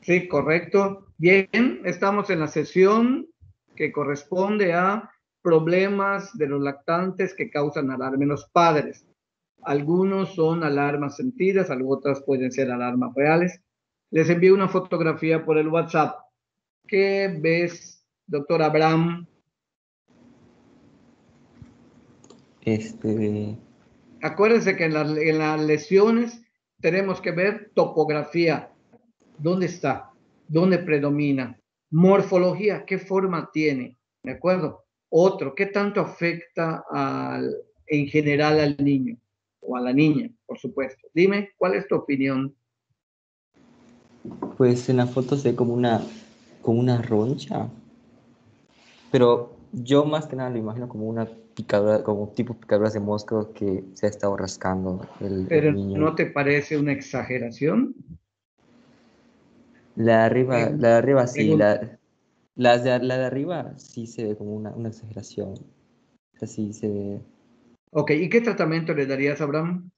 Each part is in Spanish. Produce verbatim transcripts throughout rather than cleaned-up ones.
Sí, correcto. Bien, estamos en la sesión que corresponde a problemas de los lactantes que causan alarma en los padres. Algunos son alarmas sentidas, otras pueden ser alarmas reales. Les envío una fotografía por el WhatsApp. ¿Qué ves, doctor Abraham? Este... Acuérdense que en, la, en las lesiones tenemos que ver topografía. ¿Dónde está? ¿Dónde predomina? Morfología, ¿qué forma tiene? ¿De acuerdo? Otro, ¿qué tanto afecta al, en general al niño o a la niña, por supuesto? Dime, ¿cuál es tu opinión? Pues en la foto se ve como una, como una roncha, pero yo más que nada lo imagino como una picadura, como tipo picaduras de mosco que se ha estado rascando el, el ¿Pero niño. no te parece una exageración? La de arriba, Pregun la de arriba sí, pregun la, las de, la de arriba sí se ve como una, una exageración. Así se ve. Ok, ¿y qué tratamiento le darías, Abraham?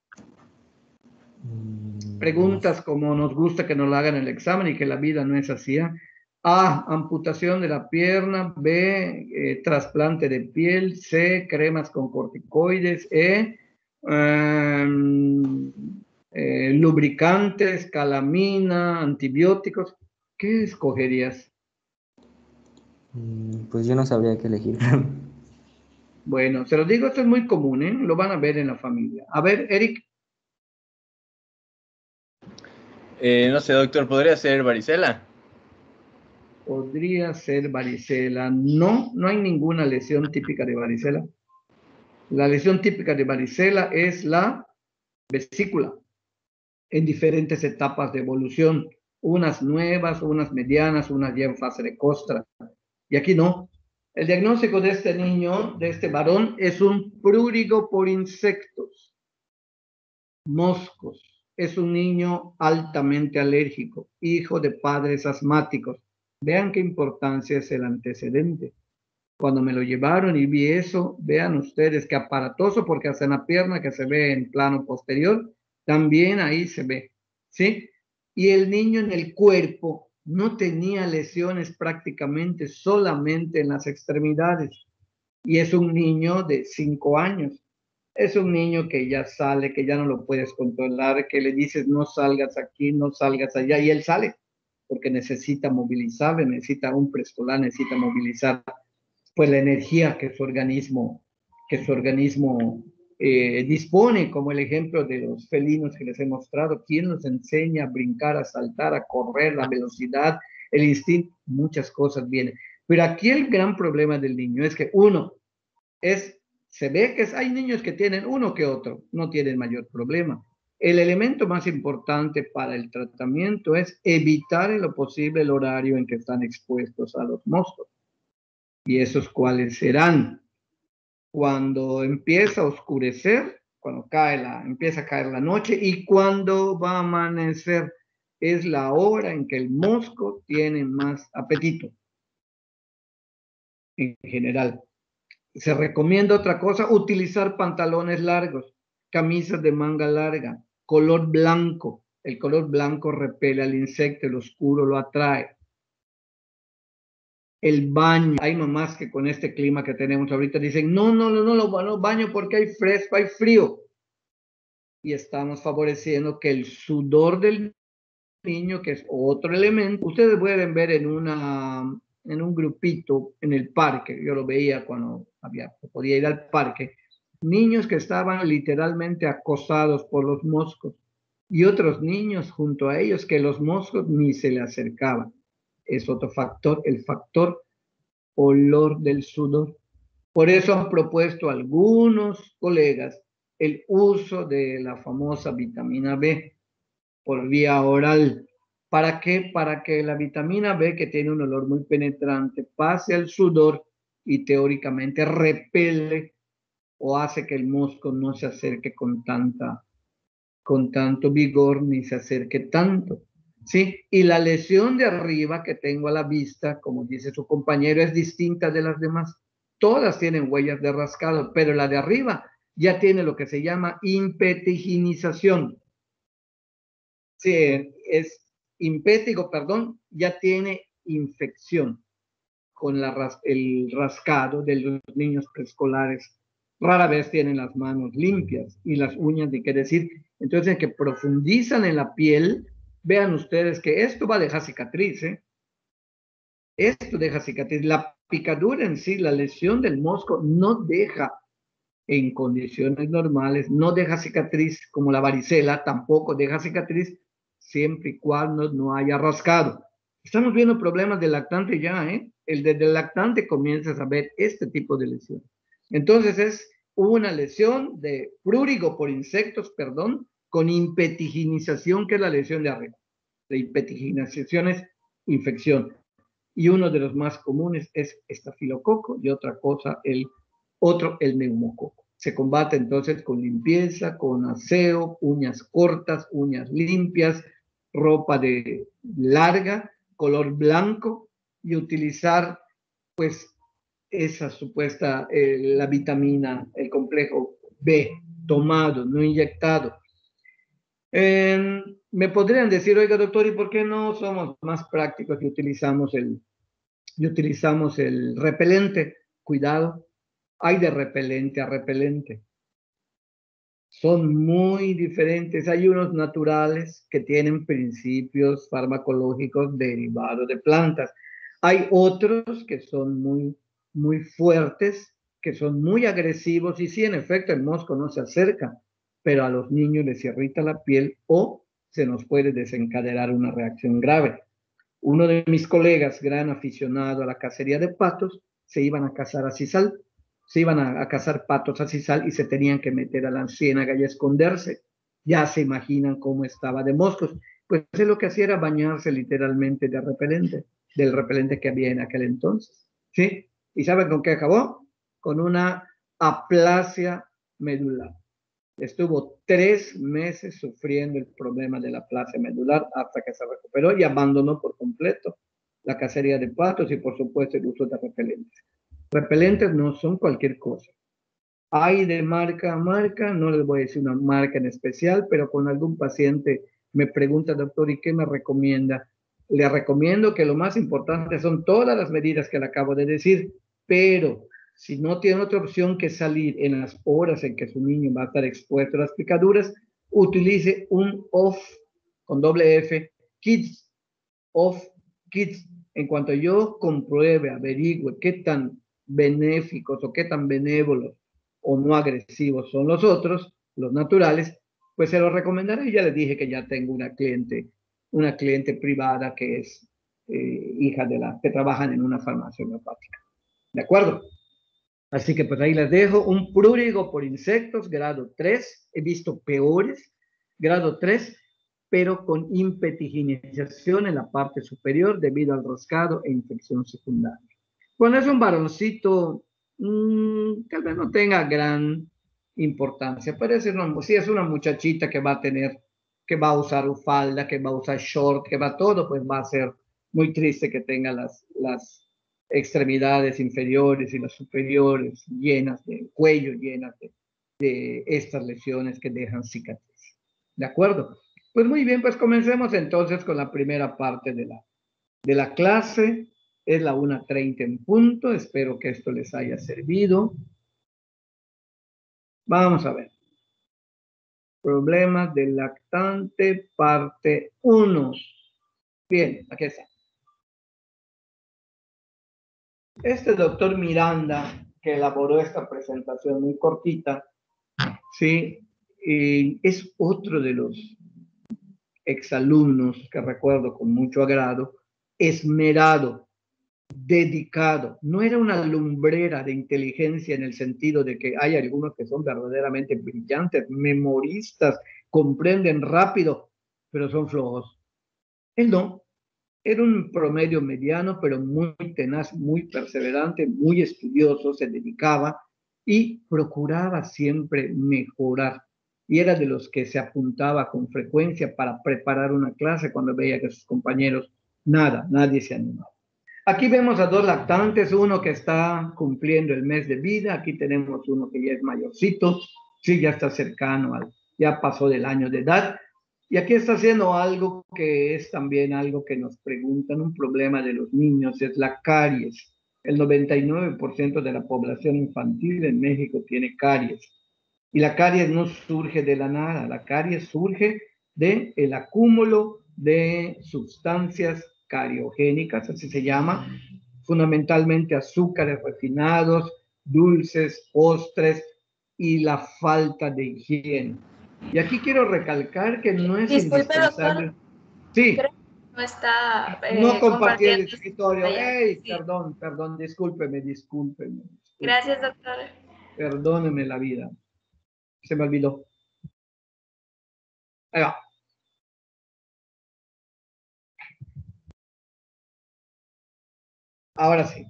Mm, no sé. Preguntas como nos gusta que nos lo hagan el examen y que la vida no es así. ¿eh? A, amputación de la pierna. B, eh, trasplante de piel. C, cremas con corticoides. E, um, eh, lubricantes, calamina, antibióticos. ¿Qué escogerías? Mm, pues yo no sabría qué elegir. Bueno, se lo digo, esto es muy común, ¿eh? Lo van a ver en la familia. A ver, Eric. Eh, no sé, doctor, ¿podría ser varicela? Podría ser varicela. No, no hay ninguna lesión típica de varicela. La lesión típica de varicela es la vesícula en diferentes etapas de evolución, unas nuevas, unas medianas, unas ya en fase de costra. Y aquí no. El diagnóstico de este niño, de este varón, es un prurigo por insectos, moscos. Es un niño altamente alérgico, hijo de padres asmáticos. Vean qué importancia es el antecedente. Cuando me lo llevaron y vi eso, vean ustedes qué aparatoso, porque hasta en la pierna que se ve en plano posterior, también ahí se ve, ¿sí? Y el niño en el cuerpo no tenía lesiones prácticamente, solamente en las extremidades. Y es un niño de cinco años. Es un niño que ya sale, que ya no lo puedes controlar, que le dices no salgas aquí, no salgas allá, y él sale, porque necesita movilizar, necesita un preescolar, necesita movilizar pues la energía que su organismo, que su organismo eh, dispone, como el ejemplo de los felinos que les he mostrado. ¿Quién nos enseña a brincar, a saltar, a correr, la velocidad, el instinto? Muchas cosas vienen. Pero aquí el gran problema del niño es que uno es, se ve que es, hay niños que tienen uno que otro, no tienen mayor problema. El elemento más importante para el tratamiento es evitar en lo posible el horario en que están expuestos a los moscos. ¿Y esos cuáles serán? Cuando empieza a oscurecer, cuando cae la, empieza a caer la noche y cuando va a amanecer, es la hora en que el mosco tiene más apetito en general. Se recomienda otra cosa, utilizar pantalones largos, camisas de manga larga, color blanco. El color blanco repele al insecto, el oscuro lo atrae. El baño. Hay mamás que con este clima que tenemos ahorita dicen, no, no, no, no, no, no baño porque hay fresco, hay frío. Y estamos favoreciendo que el sudor del niño, que es otro elemento, ustedes pueden ver en una, en un grupito en el parque, yo lo veía cuando había, podía ir al parque, niños que estaban literalmente acosados por los moscos y otros niños junto a ellos que los moscos ni se le acercaban. Es otro factor, el factor olor del sudor. Por eso han propuesto algunos colegas el uso de la famosa vitamina B por vía oral. ¿Para qué? Para que la vitamina B, que tiene un olor muy penetrante, pase al sudor y teóricamente repele o hace que el mosco no se acerque con tanta, con tanto vigor ni se acerque tanto. ¿Sí? Y la lesión de arriba que tengo a la vista, como dice su compañero, es distinta de las demás. Todas tienen huellas de rascado, pero la de arriba ya tiene lo que se llama impetiginización. Sí, es impético, perdón, ya tiene infección con la ras el rascado de los niños preescolares. Rara vez tienen las manos limpias y las uñas, de qué decir. Entonces, que profundizan en la piel, vean ustedes que esto va a dejar cicatriz, ¿eh? Esto deja cicatriz. La picadura en sí, la lesión del mosco, no deja en condiciones normales, no deja cicatriz como la varicela, tampoco deja cicatriz siempre y cuando no haya rascado. Estamos viendo problemas del lactante ya, ¿eh? El desde el lactante comienzas a ver este tipo de lesión. Entonces es una lesión de prurigo por insectos, perdón, con impetiginización, que es la lesión de arriba. La impetiginización es infección. Y uno de los más comunes es estafilococo y otra cosa, el otro, el neumococo. Se combate entonces con limpieza, con aseo, uñas cortas, uñas limpias, ropa de larga, color blanco, y utilizar pues esa supuesta, eh, la vitamina, el complejo B, tomado, no inyectado. Eh, me podrían decir, oiga doctor, ¿y por qué no somos más prácticos y utilizamos el, y utilizamos el repelente? Cuidado, hay de repelente a repelente. Son muy diferentes. Hay unos naturales que tienen principios farmacológicos derivados de plantas. Hay otros que son muy, muy fuertes, que son muy agresivos, y sí, en efecto, el mosco no se acerca, pero a los niños les irrita la piel o se nos puede desencadenar una reacción grave. Uno de mis colegas, gran aficionado a la cacería de patos, se iban a cazar a sisal. Se iban a, a cazar patos a sisal y se tenían que meter a la ciénaga y esconderse. Ya se imaginan cómo estaba de moscos. Pues él lo que hacía era bañarse literalmente de repelente, del repelente que había en aquel entonces. ¿Sí? ¿Y saben con qué acabó? Con una aplasia medular. Estuvo tres meses sufriendo el problema de la aplasia medular hasta que se recuperó y abandonó por completo la cacería de patos y, por supuesto, el uso de repelentes. Repelentes no son cualquier cosa. Hay de marca a marca, no les voy a decir una marca en especial, pero con algún paciente me pregunta, doctor, ¿y qué me recomienda? Le recomiendo que lo más importante son todas las medidas que le acabo de decir, pero si no tiene otra opción que salir en las horas en que su niño va a estar expuesto a las picaduras, utilice un off con doble F, Kids, off Kids. En cuanto yo compruebe, averigüe qué tan benéficos o qué tan benévolos o no agresivos son los otros, los naturales, pues se los recomendaré. Y ya les dije que ya tengo una cliente, una cliente privada que es eh, hija de la, que trabajan en una farmacia homeopática. ¿De acuerdo? Así que pues ahí les dejo un prurigo por insectos, grado tres. He visto peores, grado tres, pero con impetiginización en la parte superior debido al rascado e infección secundaria. Cuando es un varoncito, mmm, tal vez no tenga gran importancia. Parece una, si es una muchachita que va a tener, que va a usar falda, que va a usar short, que va todo, pues va a ser muy triste que tenga las, las extremidades inferiores y las superiores llenas de cuello, llenas de, de estas lesiones que dejan cicatriz. ¿De acuerdo? Pues muy bien, pues comencemos entonces con la primera parte de la, de la clase. Es la una treinta en punto. Espero que esto les haya servido. Vamos a ver. Problemas del lactante, parte uno. Bien, aquí está. Este doctor Miranda, que elaboró esta presentación muy cortita, ¿sí? Y es otro de los exalumnos que recuerdo con mucho agrado, esmerado, dedicado. No era una lumbrera de inteligencia en el sentido de que hay algunos que son verdaderamente brillantes, memoristas, comprenden rápido, pero son flojos. Él no. Era un promedio mediano, pero muy tenaz, muy perseverante, muy estudioso, se dedicaba y procuraba siempre mejorar. Y era de los que se apuntaba con frecuencia para preparar una clase cuando veía que sus compañeros, nada, nadie se animaba. Aquí vemos a dos lactantes, uno que está cumpliendo el mes de vida, aquí tenemos uno que ya es mayorcito, sí, ya está cercano al, ya pasó del año de edad, Y aquí está haciendo algo que es también algo que nos preguntan, un problema de los niños, es la caries. El noventa y nueve por ciento de la población infantil en México tiene caries. Y la caries no surge de la nada, la caries surge del el acúmulo de sustancias cariogénicas, así se llama, fundamentalmente azúcares refinados, dulces, postres y la falta de higiene. Y aquí quiero recalcar que no es Disculpe, indispensable. doctor. Sí. Creo que no está eh, No compartí el compartiendo. escritorio. ¡Ey! Sí. Perdón, perdón, discúlpeme, discúlpeme, discúlpeme. Gracias, doctor. Perdóneme la vida. Se me olvidó. Ahí va. Ahora sí.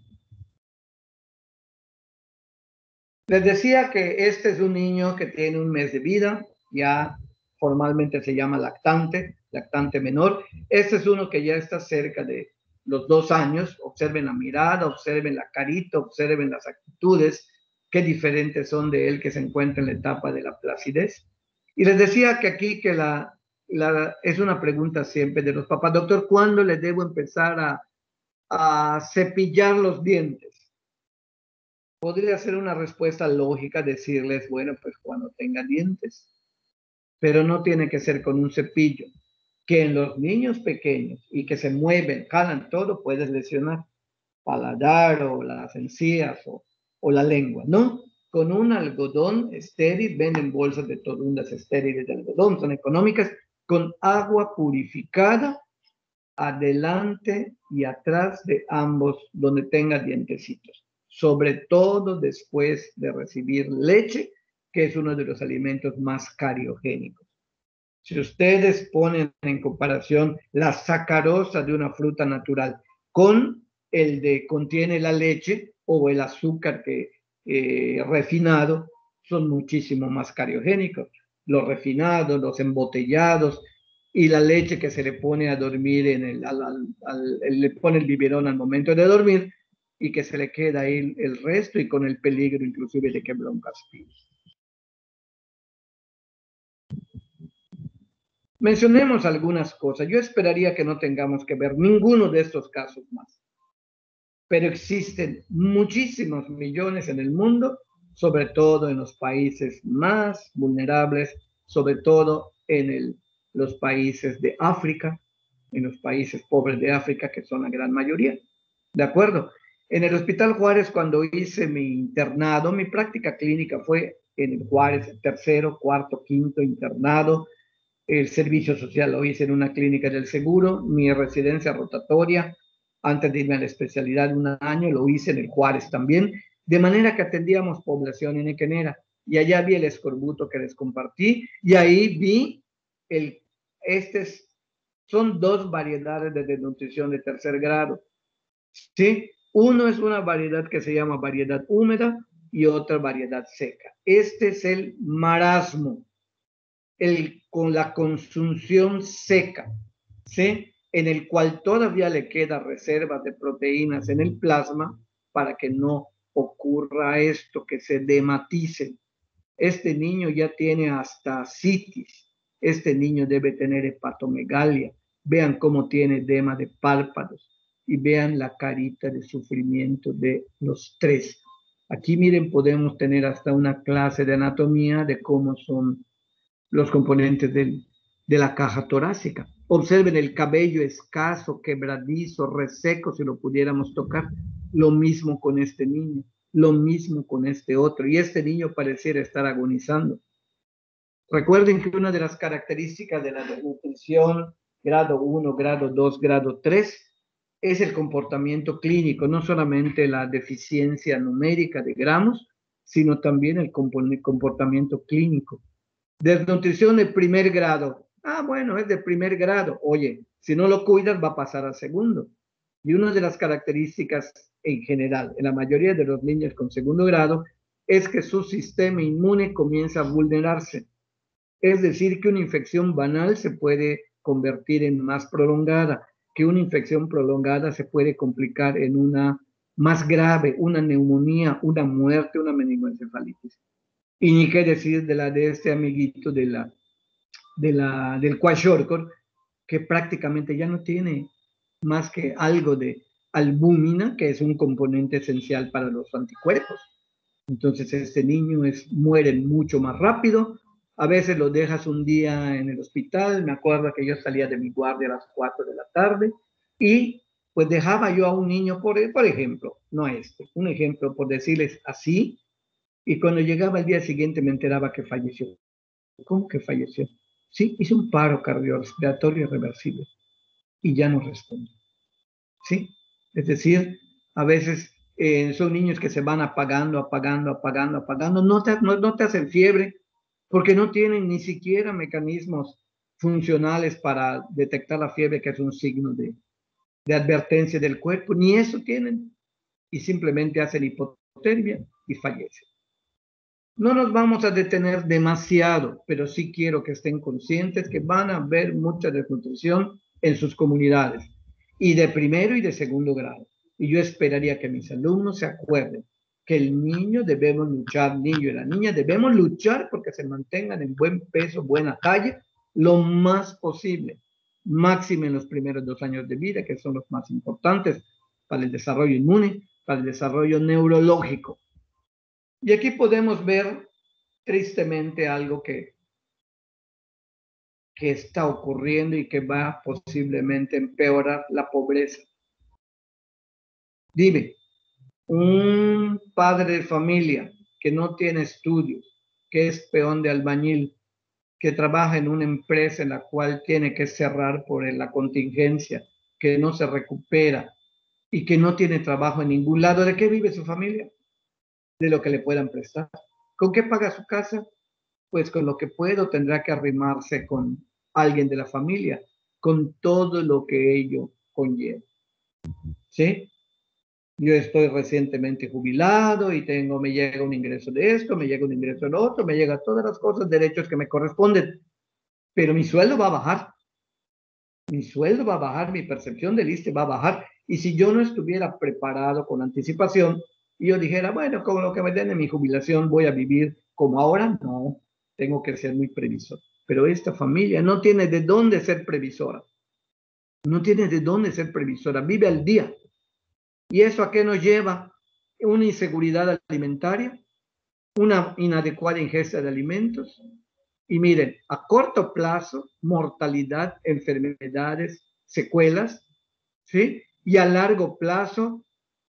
Les decía que este es un niño que tiene un mes de vida, ya formalmente se llama lactante, lactante menor. Este es uno que ya está cerca de los dos años. Observen la mirada, observen la carita, observen las actitudes, qué diferentes son de él que se encuentra en la etapa de la placidez. Y les decía que aquí que la, la es una pregunta siempre de los papás, doctor, ¿cuándo les debo empezar a, a cepillar los dientes? Podría ser una respuesta lógica decirles, bueno, pues cuando tenga dientes, pero no tiene que ser con un cepillo, que en los niños pequeños y que se mueven, jalan todo, puedes lesionar paladar o las encías o, o la lengua, ¿no? Con un algodón estéril, venden bolsas de torundas estériles de algodón, son económicas, con agua purificada adelante y atrás de ambos donde tenga dientecitos, sobre todo después de recibir leche, que es uno de los alimentos más cariogénicos. Si ustedes ponen en comparación la sacarosa de una fruta natural con el de contiene la leche o el azúcar que eh, refinado, son muchísimo más cariogénicos. Los refinados, los embotellados y la leche que se le pone a dormir en el, al, al, al, le pone el biberón al momento de dormir y que se le queda ahí el resto y con el peligro inclusive de que broncaspire. Mencionemos algunas cosas. Yo esperaría que no tengamos que ver ninguno de estos casos más. Pero existen muchísimos millones en el mundo, sobre todo en los países más vulnerables, sobre todo en el, los países de África, en los países pobres de África, que son la gran mayoría. ¿De acuerdo? En el Hospital Juárez, cuando hice mi internado, mi práctica clínica fue en el Juárez, tercero, cuarto, quinto internado. El servicio social lo hice en una clínica del seguro, mi residencia rotatoria, antes de irme a la especialidad un año, lo hice en el Juárez también, de manera que atendíamos población inequenera, y allá vi el escorbuto que les compartí, y ahí vi, el, estos son dos variedades de desnutrición de tercer grado, ¿sí? Uno es una variedad que se llama variedad húmeda, y otra variedad seca. Este es el marasmo, el, con la consunción seca, ¿sí? En el cual todavía le quedan reservas de proteínas en el plasma para que no ocurra esto, que se dematice. Este niño ya tiene hasta citis, este niño debe tener hepatomegalia, vean cómo tiene edema de párpados y vean la carita de sufrimiento de los tres. Aquí miren, podemos tener hasta una clase de anatomía de cómo son los componentes del, de la caja torácica. Observen el cabello escaso, quebradizo, reseco, si lo pudiéramos tocar. Lo mismo con este niño, lo mismo con este otro. Y este niño pareciera estar agonizando. Recuerden que una de las características de la desnutrición, grado uno, grado dos, grado tres, es el comportamiento clínico, no solamente la deficiencia numérica de gramos, sino también el comportamiento clínico. Desnutrición de primer grado. Ah, bueno, es de primer grado. Oye, si no lo cuidas va a pasar al segundo. Y una de las características en general, en la mayoría de los niños con segundo grado, es que su sistema inmune comienza a vulnerarse. Es decir, que una infección banal se puede convertir en más prolongada, que una infección prolongada se puede complicar en una más grave, una neumonía, una muerte, una meningoencefalitis. Y ni qué decir de la de este amiguito de la, de la, del kwashiorkor, que prácticamente ya no tiene más que algo de albúmina, que es un componente esencial para los anticuerpos. Entonces este niño es, muere mucho más rápido. A veces lo dejas un día en el hospital. Me acuerdo que yo salía de mi guardia a las cuatro de la tarde y pues dejaba yo a un niño, por, por ejemplo, no este, un ejemplo por decirles así, y cuando llegaba el día siguiente me enteraba que falleció. ¿Cómo que falleció? Sí, hizo un paro cardiorrespiratorio irreversible y ya no responde. ¿Sí? Es decir, a veces eh, son niños que se van apagando, apagando, apagando, apagando, no te, no, no te hacen fiebre porque no tienen ni siquiera mecanismos funcionales para detectar la fiebre, que es un signo de, de advertencia del cuerpo, ni eso tienen, y simplemente hacen hipotermia y fallecen. No nos vamos a detener demasiado, pero sí quiero que estén conscientes que van a haber mucha desnutrición en sus comunidades, y de primero y de segundo grado. Y yo esperaría que mis alumnos se acuerden que el niño debemos luchar, niño y la niña debemos luchar porque se mantengan en buen peso, buena talla, lo más posible, máximo en los primeros dos años de vida, que son los más importantes para el desarrollo inmune, para el desarrollo neurológico. Y aquí podemos ver tristemente algo que, que está ocurriendo y que va posiblemente a empeorar la pobreza. Dime, un padre de familia que no tiene estudios, que es peón de albañil, que trabaja en una empresa en la cual tiene que cerrar por la contingencia, que no se recupera y que no tiene trabajo en ningún lado, ¿de qué vive su familia? De lo que le puedan prestar. ¿Con qué paga su casa? Pues con lo que puedo tendrá que arrimarse con alguien de la familia, con todo lo que ello conlleva. ¿Sí? Yo estoy recientemente jubilado y tengo, me llega un ingreso de esto, me llega un ingreso de lo otro, me llega todas las cosas, derechos que me corresponden, pero mi sueldo va a bajar. Mi sueldo va a bajar, mi percepción del I S S S T E va a bajar. Y si yo no estuviera preparado con anticipación y yo dijera, bueno, con lo que me den en mi jubilación voy a vivir como ahora, no, tengo que ser muy previsor. Pero esta familia no tiene de dónde ser previsora. No tiene de dónde ser previsora, vive al día. ¿Y eso a qué nos lleva? Una inseguridad alimentaria, una inadecuada ingesta de alimentos. Y miren, a corto plazo, mortalidad, enfermedades, secuelas, ¿sí? Y a largo plazo,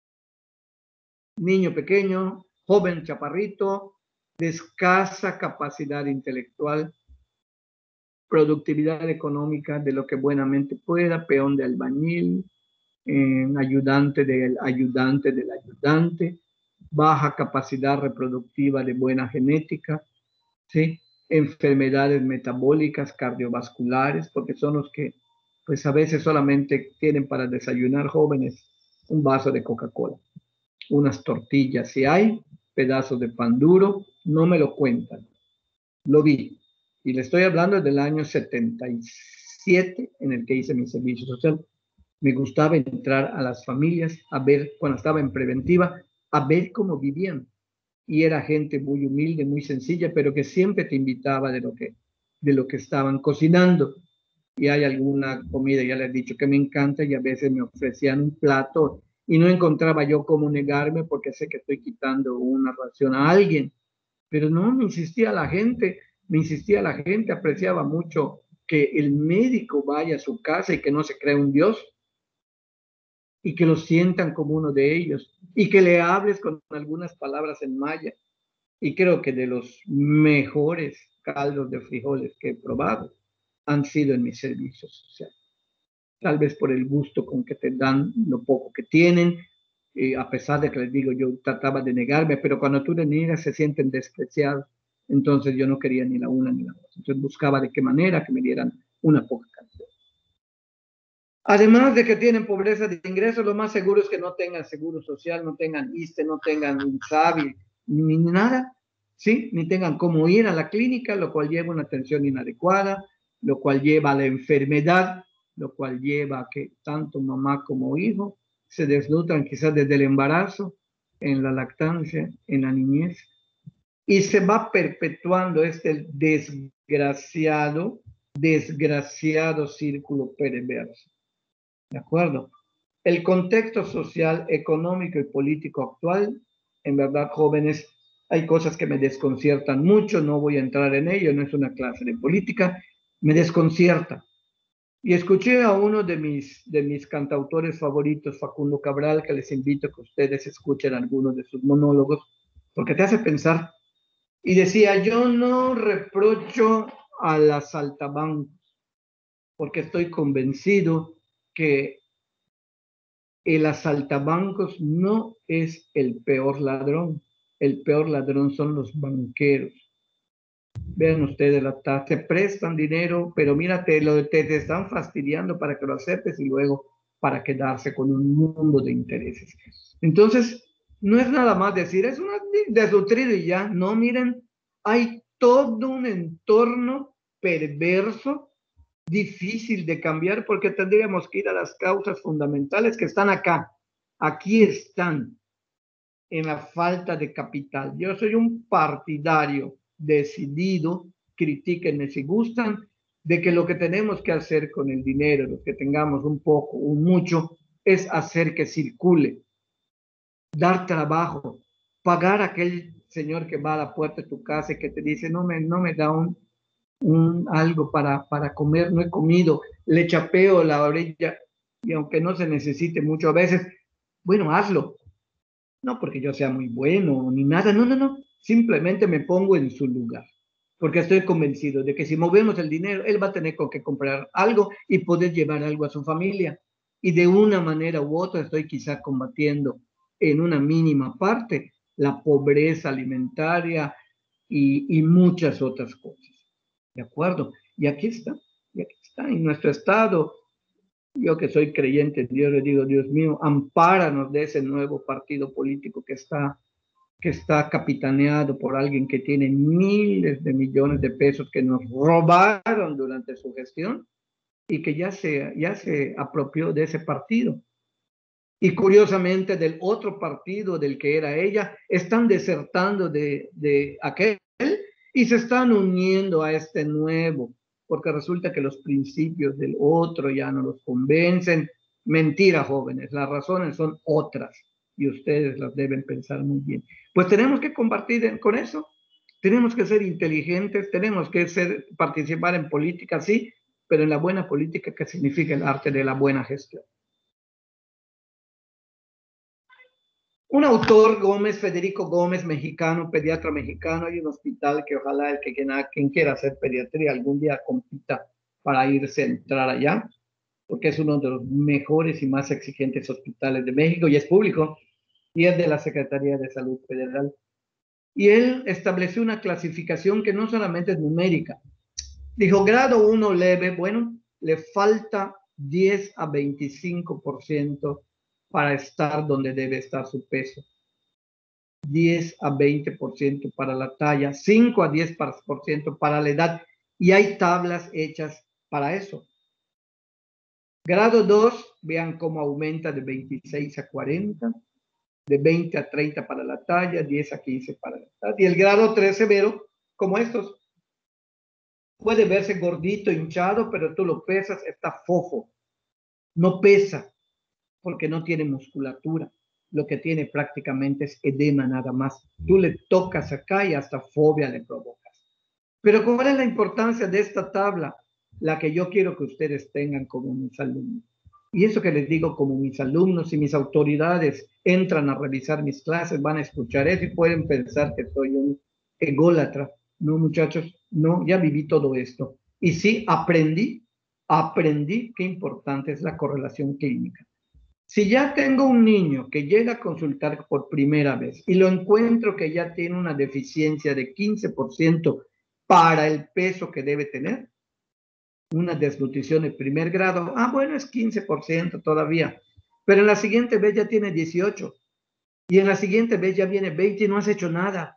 niño pequeño, joven chaparrito, de escasa capacidad intelectual, productividad económica de lo que buenamente pueda, peón de albañil, eh, ayudante del ayudante del ayudante, baja capacidad reproductiva de buena genética, ¿sí? Enfermedades metabólicas, cardiovasculares, porque son los que pues a veces solamente tienen para desayunar jóvenes un vaso de Coca-Cola, unas tortillas si hay, pedazos de pan duro, no me lo cuentan, lo vi. Y le estoy hablando del año setenta y siete en el que hice mi servicio social. Me gustaba entrar a las familias a ver, cuando estaba en preventiva, a ver cómo vivían. Y era gente muy humilde, muy sencilla, pero que siempre te invitaba de lo que, de lo que estaban cocinando. Y hay alguna comida, ya les he dicho que me encanta, y a veces me ofrecían un plato y no encontraba yo cómo negarme porque sé que estoy quitando una ración a alguien. Pero no, me insistía la gente, me insistía la gente, apreciaba mucho que el médico vaya a su casa y que no se crea un Dios, y que lo sientan como uno de ellos, y que le hables con algunas palabras en maya. Y creo que de los mejores caldos de frijoles que he probado han sido en mis servicios sociales. Tal vez por el gusto con que te dan lo poco que tienen, eh, a pesar de que les digo, yo trataba de negarme, pero cuando tú le niegas se sienten despreciados. Entonces yo no quería ni la una ni la otra. Entonces buscaba de qué manera que me dieran una poca cantidad. Además de que tienen pobreza de ingresos, lo más seguro es que no tengan seguro social, no tengan I S S S T E, no tengan INSABI, ni nada, ¿sí? Ni tengan cómo ir a la clínica, lo cual lleva una atención inadecuada, lo cual lleva a la enfermedad, lo cual lleva a que tanto mamá como hijo se desnutran quizás desde el embarazo, en la lactancia, en la niñez, y se va perpetuando este desgraciado desgraciado círculo perverso. ¿De acuerdo? El contexto social, económico y político actual, en verdad, jóvenes, hay cosas que me desconciertan mucho, no voy a entrar en ello, no es una clase de política, me desconcierta. Y escuché a uno de mis, de mis cantautores favoritos, Facundo Cabral, que les invito a que ustedes escuchen algunos de sus monólogos, porque te hace pensar. Y decía, yo no reprocho a las saltabancos, porque estoy convencido que el asaltabancos no es el peor ladrón. El peor ladrón son los banqueros. Vean ustedes, la tasa, te prestan dinero, pero mírate, lo, te, te están fastidiando para que lo aceptes y luego para quedarse con un mundo de intereses. Entonces, no es nada más decir, es una desnutrido y ya. No, miren, hay todo un entorno perverso, difícil de cambiar, porque tendríamos que ir a las causas fundamentales que están acá. Aquí están, en la falta de capital. Yo soy un partidario decidido, critíquenme si gustan, de que lo que tenemos que hacer con el dinero, lo que tengamos un poco, un mucho, es hacer que circule, dar trabajo, pagar a aquel señor que va a la puerta de tu casa y que te dice, no me, no me da un, un algo para, para comer, no he comido, le chapeo la orilla, y aunque no se necesite mucho a veces, bueno, hazlo. No porque yo sea muy bueno ni nada, no, no, no. Simplemente me pongo en su lugar. Porque estoy convencido de que si movemos el dinero, él va a tener con qué comprar algo y poder llevar algo a su familia. Y de una manera u otra estoy quizá combatiendo en una mínima parte la pobreza alimentaria y, y muchas otras cosas. ¿De acuerdo? Y aquí está, y aquí está en nuestro estado. Yo que soy creyente en Dios, le digo, Dios mío, ampáranos de ese nuevo partido político que está, que está capitaneado por alguien que tiene miles de millones de pesos que nos robaron durante su gestión y que ya se, ya se apropió de ese partido. Y curiosamente del otro partido del que era ella, están desertando de, de aquel y se están uniendo a este nuevo, porque resulta que los principios del otro ya no los convencen. Mentira, jóvenes, las razones son otras y ustedes las deben pensar muy bien. Pues tenemos que compartir con eso, tenemos que ser inteligentes, tenemos que ser, participar en política, sí, pero en la buena política que significa el arte de la buena gestión. Un autor, Gómez, Federico Gómez, mexicano, pediatra mexicano, hay un hospital que ojalá el que quien, quien quiera hacer pediatría algún día compita para irse a entrar allá, porque es uno de los mejores y más exigentes hospitales de México y es público y es de la Secretaría de Salud Federal. Y él estableció una clasificación que no solamente es numérica. Dijo, grado uno leve, bueno, le falta diez a veinticinco por ciento para estar donde debe estar su peso. diez a veinte por ciento para la talla, cinco a diez por ciento para la edad. Y hay tablas hechas para eso. Grado dos, vean cómo aumenta de veintiséis a cuarenta, de veinte a treinta para la talla, diez a quince para la edad. Y el grado tres severo, como estos. Puede verse gordito, hinchado, pero tú lo pesas, está fofo. No pesa porque no tiene musculatura. Lo que tiene prácticamente es edema nada más. Tú le tocas acá y hasta fobia le provocas. Pero ¿cuál es la importancia de esta tabla? La que yo quiero que ustedes tengan como mis alumnos. Y eso que les digo como mis alumnos y mis autoridades entran a revisar mis clases, van a escuchar eso y pueden pensar que soy un ególatra. No, muchachos, no, ya viví todo esto. Y sí, aprendí, aprendí qué importante es la correlación clínica. Si ya tengo un niño que llega a consultar por primera vez y lo encuentro que ya tiene una deficiencia de quince por ciento para el peso que debe tener, una desnutrición de primer grado, ah, bueno, es quince por ciento todavía, pero en la siguiente vez ya tiene dieciocho y en la siguiente vez ya viene veinte y no has hecho nada.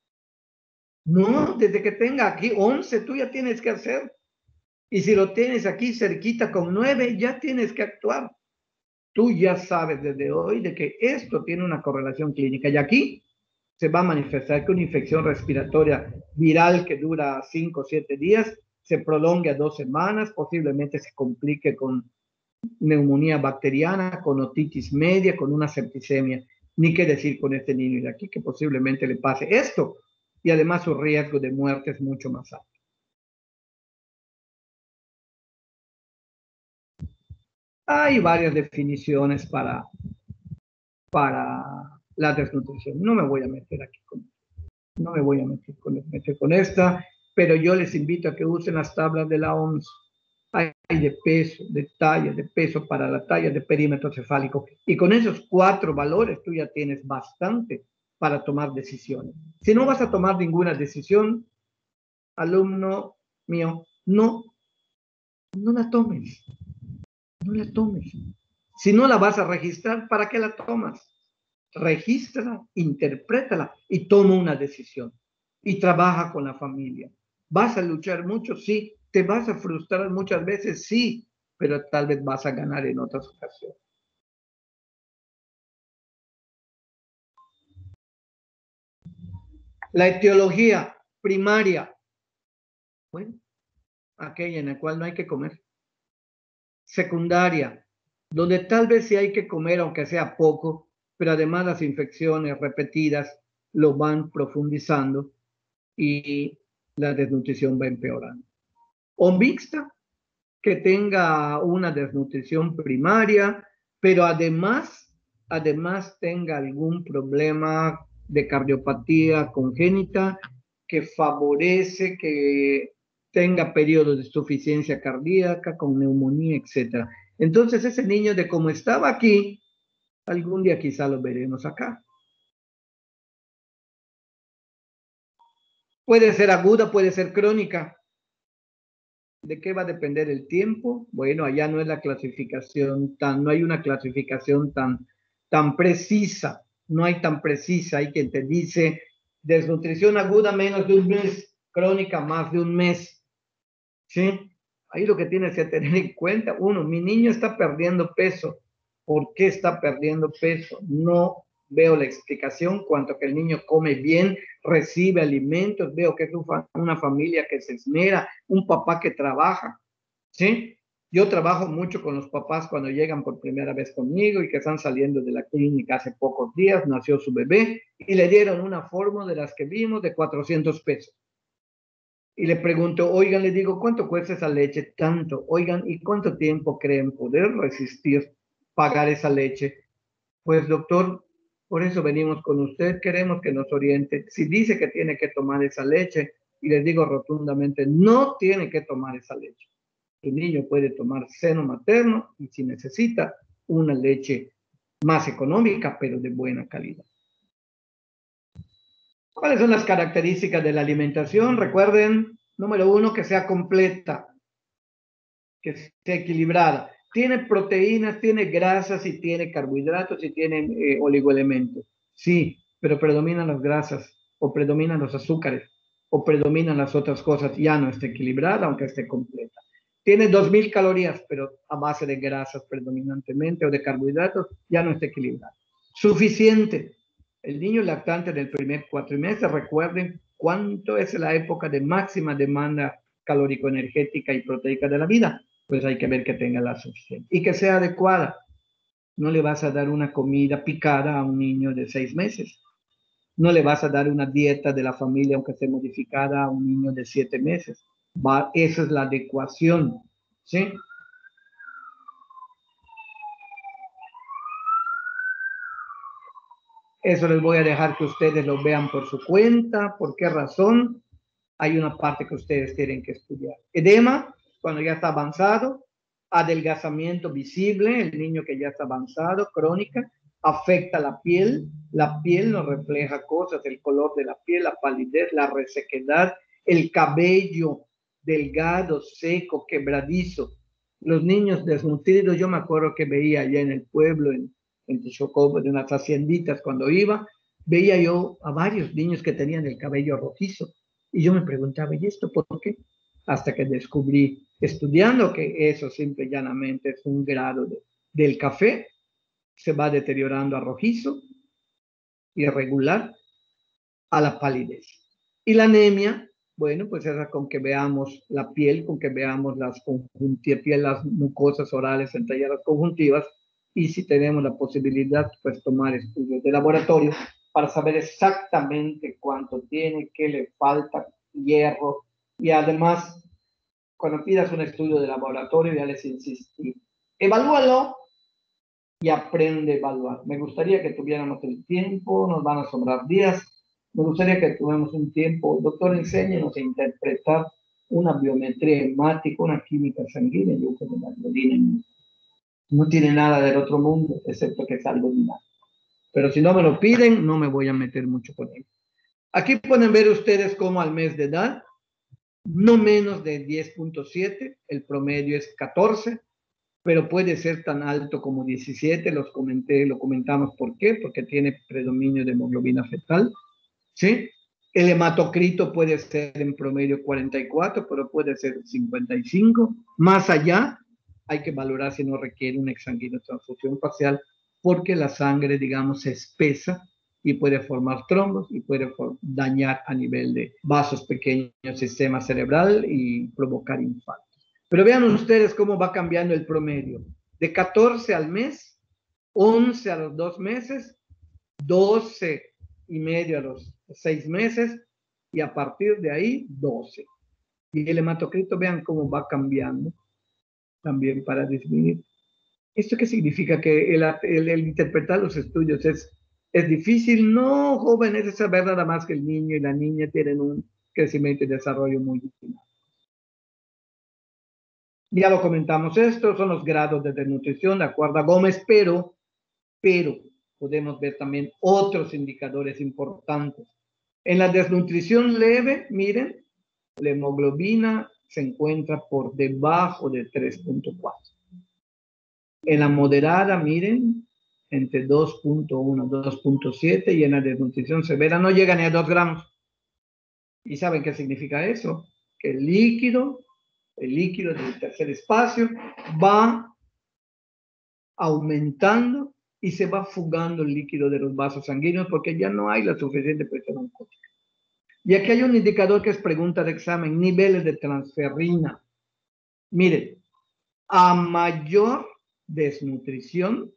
No, desde que tenga aquí once, tú ya tienes que hacer. Y si lo tienes aquí cerquita con nueve, ya tienes que actuar. Tú ya sabes desde hoy de que esto tiene una correlación clínica y aquí se va a manifestar que una infección respiratoria viral que dura cinco o siete días se prolongue a dos semanas, posiblemente se complique con neumonía bacteriana, con otitis media, con una septicemia. Ni qué decir con este niño de aquí, que posiblemente le pase esto, y además su riesgo de muerte es mucho más alto. Hay varias definiciones para, para la desnutrición. No me voy a meter aquí con, no me voy a meter con, meter con esta, pero yo les invito a que usen las tablas de la O M S. Hay de peso, de talla, de peso para la talla, de perímetro cefálico. Y con esos cuatro valores tú ya tienes bastante para tomar decisiones. Si no vas a tomar ninguna decisión, alumno mío, no, no la tomes. No la tomes. Si no la vas a registrar, ¿para qué la tomas? Regístrala, interprétala y toma una decisión. Y trabaja con la familia. ¿Vas a luchar mucho? Sí. ¿Te vas a frustrar muchas veces? Sí. Pero tal vez vas a ganar en otras ocasiones. La etiología primaria. Bueno, aquella en la cual no hay que comer. Secundaria, donde tal vez sí hay que comer, aunque sea poco, pero además las infecciones repetidas lo van profundizando y la desnutrición va empeorando. O mixta, que tenga una desnutrición primaria, pero además, además tenga algún problema de cardiopatía congénita que favorece que tenga periodos de insuficiencia cardíaca con neumonía, etcétera. Entonces ese niño, de como estaba aquí, algún día quizá lo veremos acá. Puede ser aguda, puede ser crónica. ¿De qué va a depender el tiempo? Bueno, allá no es la clasificación tan, no hay una clasificación tan, tan precisa, no hay tan precisa. Hay quien te dice desnutrición aguda menos de un mes, crónica más de un mes. ¿Sí? Ahí lo que tienes que tener en cuenta, uno, mi niño está perdiendo peso. ¿Por qué está perdiendo peso? No veo la explicación. Cuanto que el niño come bien, recibe alimentos, veo que es una familia que se esmera, un papá que trabaja, ¿sí? Yo trabajo mucho con los papás cuando llegan por primera vez conmigo y que están saliendo de la clínica hace pocos días, nació su bebé y le dieron una fórmula de las que vimos de cuatrocientos pesos. Y le pregunto, oigan, le digo, ¿cuánto cuesta esa leche? Tanto. Oigan, ¿y cuánto tiempo creen poder resistir pagar esa leche? Pues, doctor, por eso venimos con usted, queremos que nos oriente. Si dice que tiene que tomar esa leche, y les digo rotundamente, no tiene que tomar esa leche. Tu niño puede tomar seno materno y si necesita una leche más económica, pero de buena calidad. ¿Cuáles son las características de la alimentación? Recuerden, número uno, que sea completa, que sea equilibrada. Tiene proteínas, tiene grasas y tiene carbohidratos y tiene eh, oligoelementos. Sí, pero predominan las grasas o predominan los azúcares o predominan las otras cosas. Ya no está equilibrada, aunque esté completa. Tiene dos mil calorías, pero a base de grasas predominantemente o de carbohidratos, ya no está equilibrada. Suficiente. El niño lactante del primer cuatrimestre, recuerden cuánto es la época de máxima demanda calórico-energética y proteica de la vida. Pues hay que ver que tenga la suficiente y que sea adecuada. No le vas a dar una comida picada a un niño de seis meses. No le vas a dar una dieta de la familia, aunque esté modificada, a un niño de siete meses. Va, esa es la adecuación, ¿sí? Eso les voy a dejar que ustedes lo vean por su cuenta. ¿Por qué razón? Hay una parte que ustedes tienen que estudiar. Edema, cuando ya está avanzado. Adelgazamiento visible, el niño que ya está avanzado, crónica. Afecta la piel. La piel nos refleja cosas, el color de la piel, la palidez, la resequedad, el cabello delgado, seco, quebradizo. Los niños desnutridos, yo me acuerdo que veía allá en el pueblo, en en Tichocobo, de unas hacienditas, cuando iba, veía yo a varios niños que tenían el cabello rojizo. Y yo me preguntaba, ¿y esto por qué? Hasta que descubrí, estudiando, que eso simple y llanamente es un grado de, del café, se va deteriorando a rojizo, irregular, a la palidez. Y la anemia Bueno, pues esa con que veamos la piel, con que veamos las conjuntivas, las mucosas orales, entre ellas las conjuntivas, y si tenemos la posibilidad, pues tomar estudios de laboratorio para saber exactamente cuánto tiene, qué le falta, hierro, y además, cuando pidas un estudio de laboratorio, ya les insistí, evalúalo y aprende a evaluar. Me gustaría que tuviéramos el tiempo, nos van a sobrar días, me gustaría que tuviéramos un tiempo, doctor, enséñenos a interpretar una biometría hemática, una química sanguínea, yo creo que la hemoglobina no tiene nada del otro mundo, excepto que es algo dinámico. Pero si no me lo piden, no me voy a meter mucho con ello. Aquí pueden ver ustedes cómo al mes de edad, no menos de diez punto siete, el promedio es catorce, pero puede ser tan alto como diecisiete, los comenté, lo comentamos por qué, porque tiene predominio de hemoglobina fetal, ¿sí? El hematocrito puede ser en promedio cuarenta y cuatro, pero puede ser cincuenta y cinco. Más allá, hay que valorar si no requiere una exsanguinotransfusión facial, porque la sangre, digamos, se espesa y puede formar trombos y puede dañar a nivel de vasos pequeños, sistema cerebral y provocar infartos. Pero vean ustedes cómo va cambiando el promedio. De catorce al mes, once a los dos meses, doce y medio a los seis meses, y a partir de ahí, doce. Y el hematocrito, vean cómo va cambiando también para disminuir. ¿Esto qué significa? Que el, el, el interpretar los estudios es, es difícil. No, jóvenes, es saber nada más que el niño y la niña tienen un crecimiento y desarrollo muy distinto. Ya lo comentamos, estos son los grados de desnutrición de acuerdo a Gómez, pero, pero podemos ver también otros indicadores importantes. En la desnutrición leve, miren, la hemoglobina se encuentra por debajo de tres punto cuatro. En la moderada, miren, entre dos punto uno, dos punto siete, y en la desnutrición severa no llega ni a dos gramos. ¿Y saben qué significa eso? Que el líquido, el líquido del tercer espacio va aumentando y se va fugando el líquido de los vasos sanguíneos porque ya no hay la suficiente presión oncótica. Y aquí hay un indicador que es pregunta de examen, niveles de transferrina. Miren, a mayor desnutrición,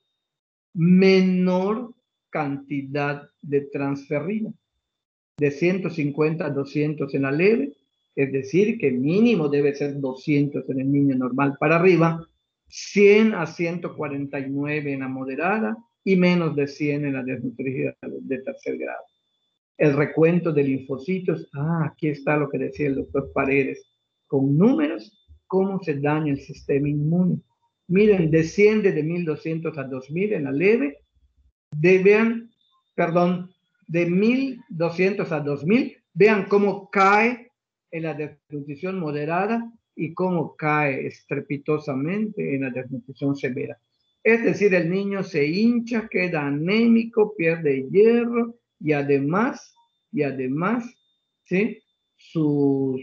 menor cantidad de transferrina. De ciento cincuenta a doscientos en la leve, es decir, que mínimo debe ser doscientos en el niño normal para arriba, cien a ciento cuarenta y nueve en la moderada y menos de cien en la desnutrida de tercer grado. El recuento de linfocitos, ah, aquí está lo que decía el doctor Paredes, con números, cómo se daña el sistema inmune. Miren, desciende de mil doscientos a dos mil en la leve, de, vean, perdón, de mil doscientos a dos mil, vean cómo cae en la desnutrición moderada y cómo cae estrepitosamente en la desnutrición severa. Es decir, el niño se hincha, queda anémico, pierde hierro y además, y además, ¿sí? Sus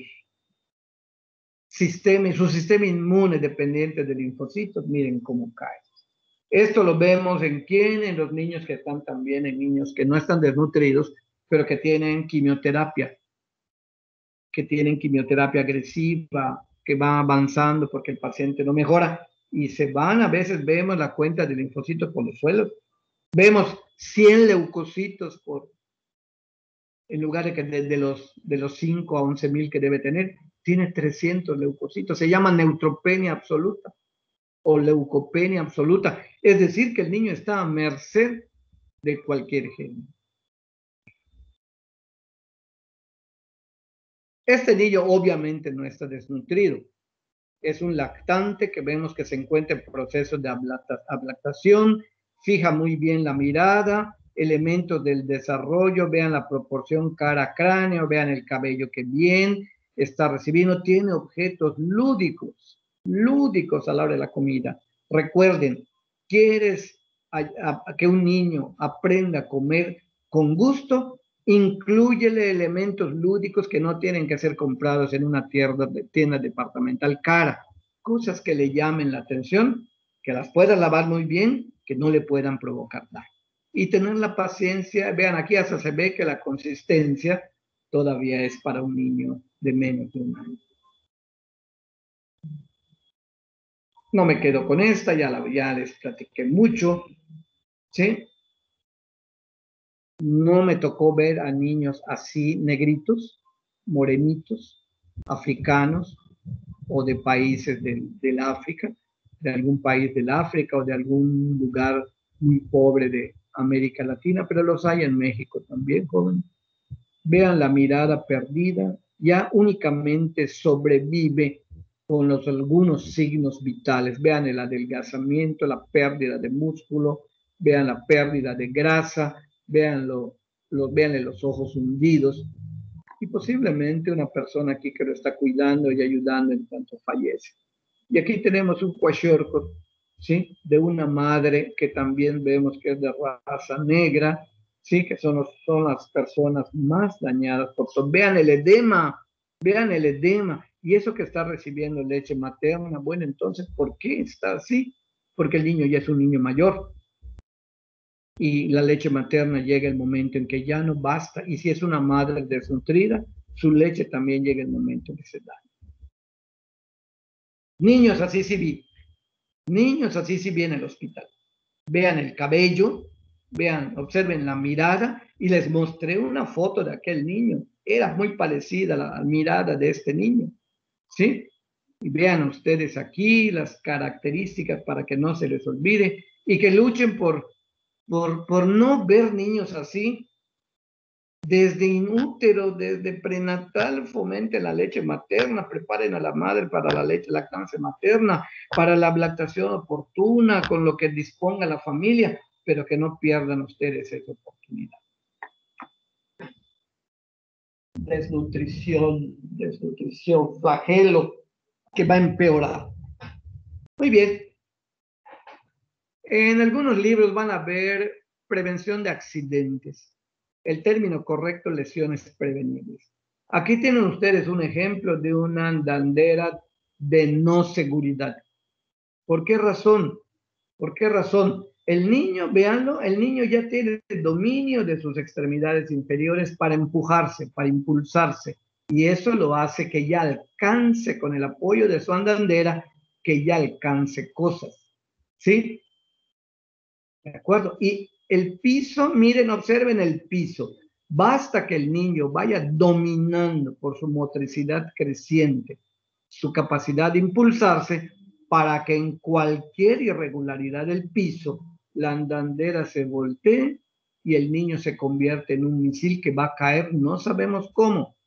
sistema, su sistema inmune dependiente de linfocitos, miren cómo cae. Esto lo vemos en quién, en los niños que están también, en niños que no están desnutridos, pero que tienen quimioterapia, que tienen quimioterapia agresiva, que va avanzando porque el paciente no mejora y se van, a veces vemos la cuenta de linfocitos por los suelos. Vemos cien leucocitos por, en lugar de, que de, de los, de los cinco a once mil que debe tener, tiene trescientos leucocitos. Se llama neutropenia absoluta o leucopenia absoluta. Es decir, que el niño está a merced de cualquier gen. Este niño obviamente no está desnutrido. Es un lactante que vemos que se encuentra en proceso de ablactación, fija muy bien la mirada, elementos del desarrollo, vean la proporción cara-cráneo, vean el cabello que bien está recibiendo, tiene objetos lúdicos, lúdicos a la hora de la comida. Recuerden, ¿quieres a, a, a que un niño aprenda a comer con gusto? Inclúyele elementos lúdicos que no tienen que ser comprados en una tienda, tienda departamental cara, cosas que le llamen la atención, que las pueda lavar muy bien, que no le puedan provocar daño. Y tener la paciencia, vean aquí hasta se ve que la consistencia todavía es para un niño de menos de un año. No me quedo con esta, ya, la, ya les platiqué mucho, ¿sí? No me tocó ver a niños así negritos, morenitos, africanos o de países del, del África, de algún país del África o de algún lugar muy pobre de América Latina, pero los hay en México también, jóvenes. Vean la mirada perdida, ya únicamente sobrevive con los algunos signos vitales. Vean el adelgazamiento, la pérdida de músculo, vean la pérdida de grasa, vean, lo, lo, vean los ojos hundidos. Y posiblemente una persona aquí que lo está cuidando y ayudando en tanto fallece. Y aquí tenemos un cuashorco, ¿sí? De una madre que también vemos que es de raza negra, ¿sí? Que son, los, son las personas más dañadas por todo. Vean el edema, vean el edema. Y eso que está recibiendo leche materna, bueno, entonces, ¿por qué está así? Porque el niño ya es un niño mayor. Y la leche materna llega el momento en que ya no basta. Y si es una madre desnutrida, su leche también llega el momento en que se daña. Niños así sí vi. Niños así sí vienen al hospital. Vean el cabello, vean, observen la mirada y les mostré una foto de aquel niño. Era muy parecida a la mirada de este niño. ¿Sí? Y vean ustedes aquí las características para que no se les olvide y que luchen por, por, por no ver niños así. Desde inútero, desde prenatal, fomente la leche materna, preparen a la madre para la leche, lactancia materna, para la lactación oportuna, con lo que disponga la familia, pero que no pierdan ustedes esa oportunidad. Desnutrición, desnutrición, flagelo, que va a empeorar. Muy bien. En algunos libros van a ver prevención de accidentes. El término correcto, lesiones prevenibles. Aquí tienen ustedes un ejemplo de una andadera de no seguridad. ¿Por qué razón? ¿Por qué razón? El niño, véanlo, el niño ya tiene el dominio de sus extremidades inferiores para empujarse, para impulsarse. Y eso lo hace que ya alcance con el apoyo de su andadera, que ya alcance cosas. ¿Sí? ¿De acuerdo? Y el piso, miren, observen el piso. Basta que el niño vaya dominando por su motricidad creciente, su capacidad de impulsarse, para que en cualquier irregularidad del piso, la andadera se voltee y el niño se convierte en un misil que va a caer, no sabemos cómo.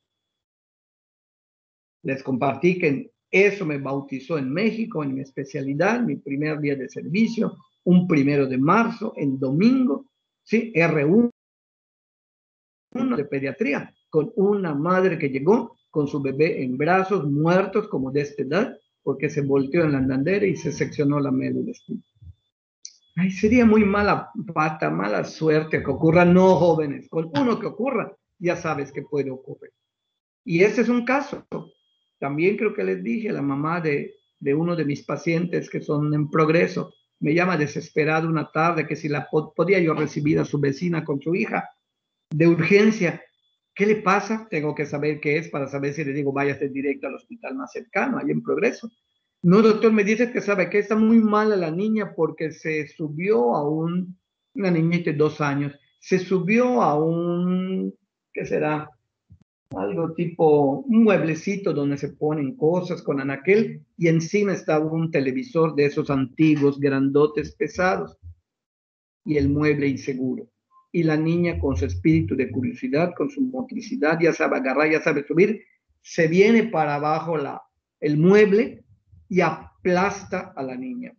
Les compartí que eso me bautizó en México, en mi especialidad, mi primer día de servicio, un primero de marzo, en domingo, ¿sí? R uno de pediatría, con una madre que llegó con su bebé en brazos, muertos como de esta edad, porque se volteó en la andadera y se seccionó la médula espinal. Ay, sería muy mala pata, mala suerte que ocurra, no jóvenes, con uno que ocurra, ya sabes que puede ocurrir. Y ese es un caso. También creo que les dije a la mamá de, de uno de mis pacientes que son en progreso, me llama desesperado una tarde que si la podía yo recibir a su vecina con su hija de urgencia. ¿Qué le pasa? Tengo que saber qué es para saber si le digo váyase directo al hospital más cercano, ahí en progreso. No, doctor, me dice que sabe que está muy mala la niña porque se subió a un, una niñita de dos años, se subió a un, ¿qué será? Algo tipo un mueblecito donde se ponen cosas con anaquel y encima estaba un televisor de esos antiguos, grandotes, pesados y el mueble inseguro. Y la niña con su espíritu de curiosidad, con su motricidad, ya sabe agarrar, ya sabe subir, se viene para abajo la, el mueble y aplasta a la niña.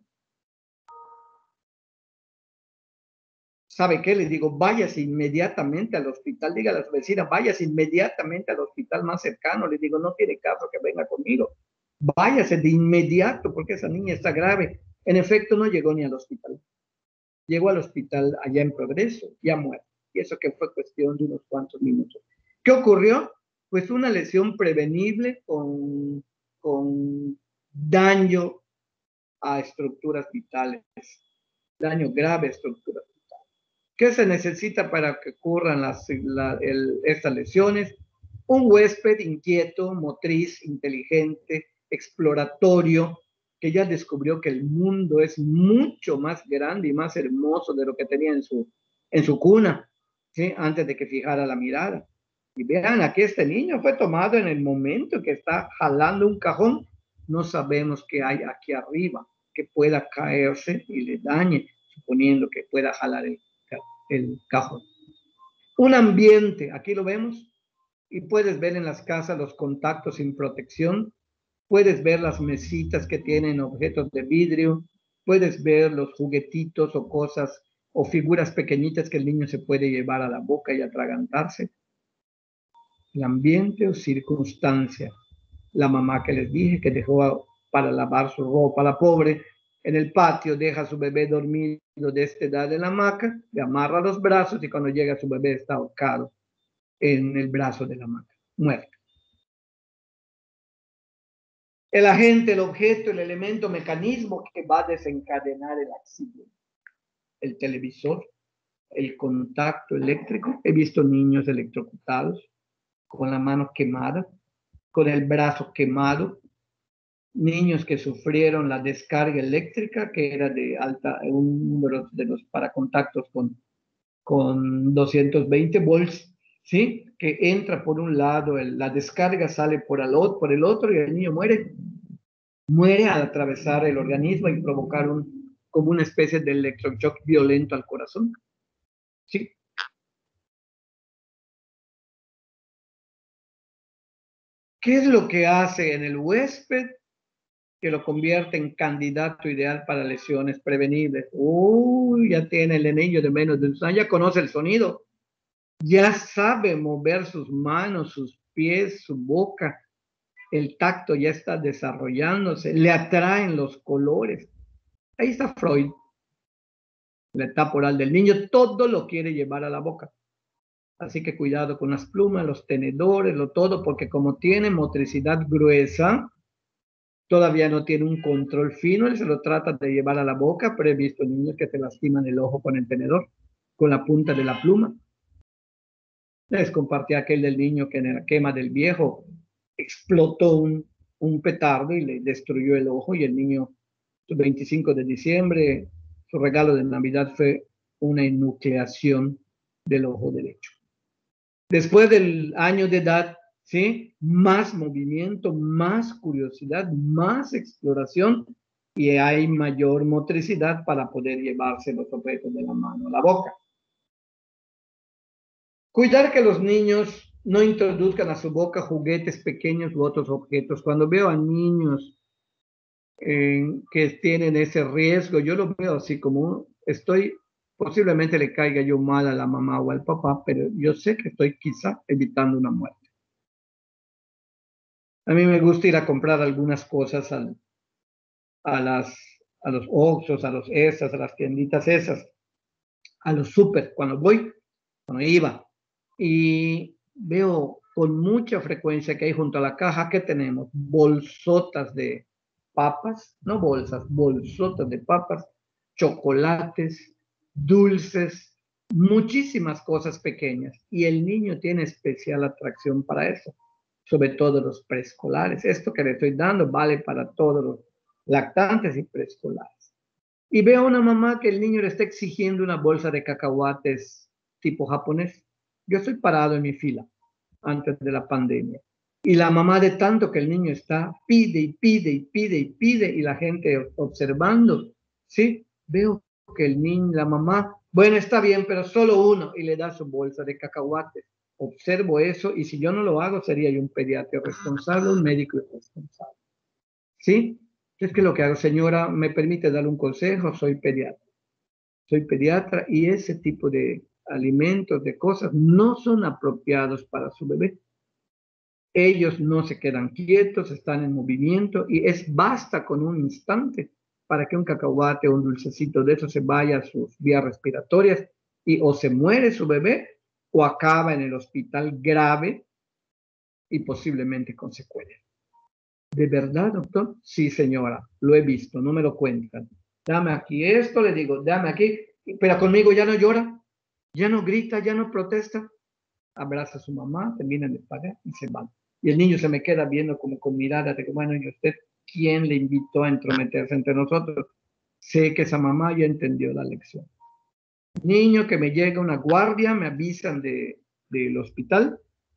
¿Sabe qué? Le digo, váyase inmediatamente al hospital, diga a la vecina, váyase inmediatamente al hospital más cercano. Le digo, no tiene caso que venga conmigo. Váyase de inmediato porque esa niña está grave. En efecto, no llegó ni al hospital. Llegó al hospital allá en progreso, ya muerto. Y eso que fue cuestión de unos cuantos minutos. ¿Qué ocurrió? Pues una lesión prevenible con, con daño a estructuras vitales. Daño grave a estructuras vitales. ¿Qué se necesita para que ocurran las, la, el, estas lesiones? Un huésped inquieto, motriz, inteligente, exploratorio, que ya descubrió que el mundo es mucho más grande y más hermoso de lo que tenía en su, en su cuna, ¿sí? Antes de que fijara la mirada. Y vean, aquí este niño fue tomado en el momento que está jalando un cajón. No sabemos qué hay aquí arriba, que pueda caerse y le dañe, suponiendo que pueda jalar el, el cajón. Un ambiente, aquí lo vemos, y puedes ver en las casas los contactos sin protección, puedes ver las mesitas que tienen objetos de vidrio, puedes ver los juguetitos o cosas o figuras pequeñitas que el niño se puede llevar a la boca y atragantarse. El ambiente o circunstancia. La mamá que les dije que dejó para lavar su ropa, la pobre, en el patio deja a su bebé dormido de esta edad en la hamaca, le amarra los brazos y cuando llega su bebé está ahorcado en el brazo de la hamaca, muerto. El agente, el objeto, el elemento, mecanismo que va a desencadenar el accidente. El televisor, el contacto eléctrico. He visto niños electrocutados con la mano quemada, con el brazo quemado. Niños que sufrieron la descarga eléctrica, que era de alta, un número de los para contactos con, con doscientos veinte volts, ¿sí? Que entra por un lado, el, la descarga sale por el, por el otro y el niño muere. Muere al atravesar el organismo y provocar un, como una especie de electroshock violento al corazón. ¿Sí? ¿Qué es lo que hace en el huésped que lo convierte en candidato ideal para lesiones prevenibles? Uy, ya tiene el niño de menos de un año, ya conoce el sonido, ya sabe mover sus manos, sus pies, su boca, el tacto ya está desarrollándose, le atraen los colores. Ahí está Freud, la etapa oral del niño, todo lo quiere llevar a la boca. Así que cuidado con las plumas, los tenedores, lo todo, porque como tiene motricidad gruesa, todavía no tiene un control fino, él se lo trata de llevar a la boca, pero he visto niños que se lastiman el ojo con el tenedor, con la punta de la pluma. Les compartí aquel del niño que en la quema del viejo explotó un, un petardo y le destruyó el ojo, y el niño, el veinticinco de diciembre, su regalo de Navidad fue una enucleación del ojo derecho. Después del año de edad, ¿sí? Más movimiento, más curiosidad, más exploración y hay mayor motricidad para poder llevarse los objetos de la mano a la boca. Cuidar que los niños no introduzcan a su boca juguetes pequeños u otros objetos. Cuando veo a niños eh, que tienen ese riesgo, yo lo veo así como estoy... Posiblemente le caiga yo mal a la mamá o al papá, pero yo sé que estoy quizá evitando una muerte. A mí me gusta ir a comprar algunas cosas a, a, las, a los Oxxos, a los esas, a las tienditas esas, a los súper, cuando voy, cuando iba, y veo con mucha frecuencia que hay junto a la caja que tenemos bolsotas de papas, no bolsas, bolsotas de papas, chocolates, dulces, muchísimas cosas pequeñas, y el niño tiene especial atracción para eso, sobre todo los preescolares. Esto que le estoy dando vale para todos los lactantes y preescolares. Y veo a una mamá que el niño le está exigiendo una bolsa de cacahuates tipo japonés. Yo estoy parado en mi fila antes de la pandemia, y la mamá, de tanto que el niño está, pide y pide y pide y pide, y la gente observando, ¿sí? Veo que el niño, la mamá, bueno, está bien, pero solo uno, y le da su bolsa de cacahuates. Observo eso, y si yo no lo hago, sería yo un pediatra responsable, un médico irresponsable. ¿Sí? Es que lo que hago, señora, ¿me permite darle un consejo? Soy pediatra. Soy pediatra, y ese tipo de alimentos, de cosas, no son apropiados para su bebé. Ellos no se quedan quietos, están en movimiento, y es basta con un instante para que un cacahuate o un dulcecito de eso se vaya a sus vías respiratorias y o se muere su bebé o acaba en el hospital grave y posiblemente con secuelas. ¿De verdad, doctor? Sí, señora, lo he visto, no me lo cuentan. Dame aquí esto, le digo, dame aquí, pero conmigo ya no llora, ya no grita, ya no protesta. abraza a su mamá, terminan de pagar y se van. Y el niño se me queda viendo como con mirada de que, bueno, ¿y usted quién le invitó a entrometerse entre nosotros? Sé que esa mamá ya entendió la lección. Niño que me llega una guardia, me avisan de, del hospital,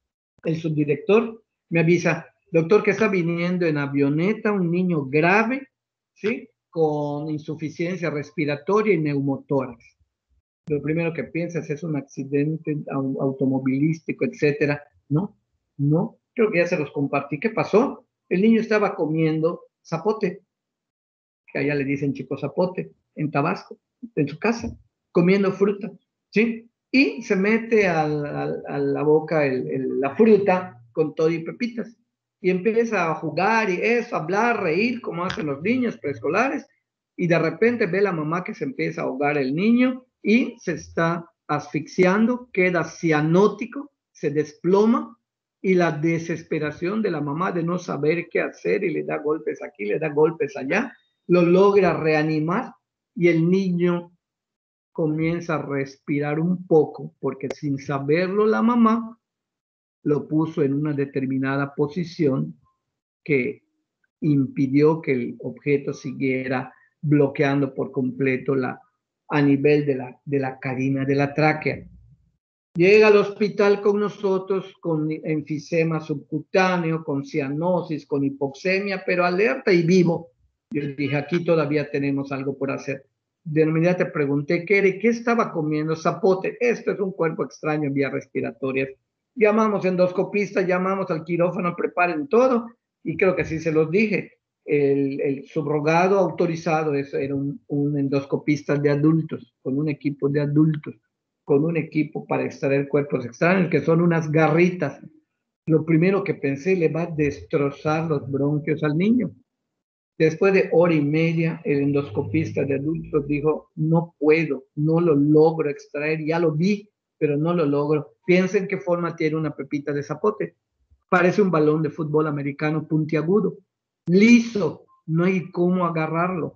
el subdirector me avisa, doctor, que está viniendo en avioneta un niño grave, ¿sí? Con insuficiencia respiratoria y neumotórax. Lo primero que piensas es un accidente automovilístico, etcétera. No, no, creo que ya se los compartí. ¿Qué pasó? El niño estaba comiendo zapote, que allá le dicen chico zapote, en Tabasco, en su casa, comiendo fruta, ¿sí? Y se mete al, al, a la boca el, el, la fruta con todo y pepitas. Y empieza a jugar y eso, hablar, reír, como hacen los niños preescolares. Y de repente ve la mamá que se empieza a ahogar el niño y se está asfixiando, queda cianótico, se desploma, y la desesperación de la mamá de no saber qué hacer y le da golpes aquí, le da golpes allá, lo logra reanimar y el niño comienza a respirar un poco porque sin saberlo la mamá lo puso en una determinada posición que impidió que el objeto siguiera bloqueando por completo la, a nivel de la, de la carina de la tráquea. Llega al hospital con nosotros con enfisema subcutáneo, con cianosis, con hipoxemia, pero alerta y vivo. Yo dije, aquí todavía tenemos algo por hacer. De inmediato te pregunté, ¿qué era? ¿Qué estaba comiendo? Zapote. Esto es un cuerpo extraño en vías respiratorias. Llamamos endoscopista, llamamos al quirófano, preparen todo, y creo que sí se los dije. El, el subrogado autorizado eso era un, un endoscopista de adultos, con un equipo de adultos, con un equipo para extraer cuerpos extraños, que son unas garritas. Lo primero que pensé, le va a destrozar los bronquios al niño. Después de hora y media, el endoscopista de adultos dijo, no puedo, no lo logro extraer, ya lo vi, pero no lo logro. Piensen qué forma tiene una pepita de zapote. Parece un balón de fútbol americano puntiagudo, liso, no hay cómo agarrarlo.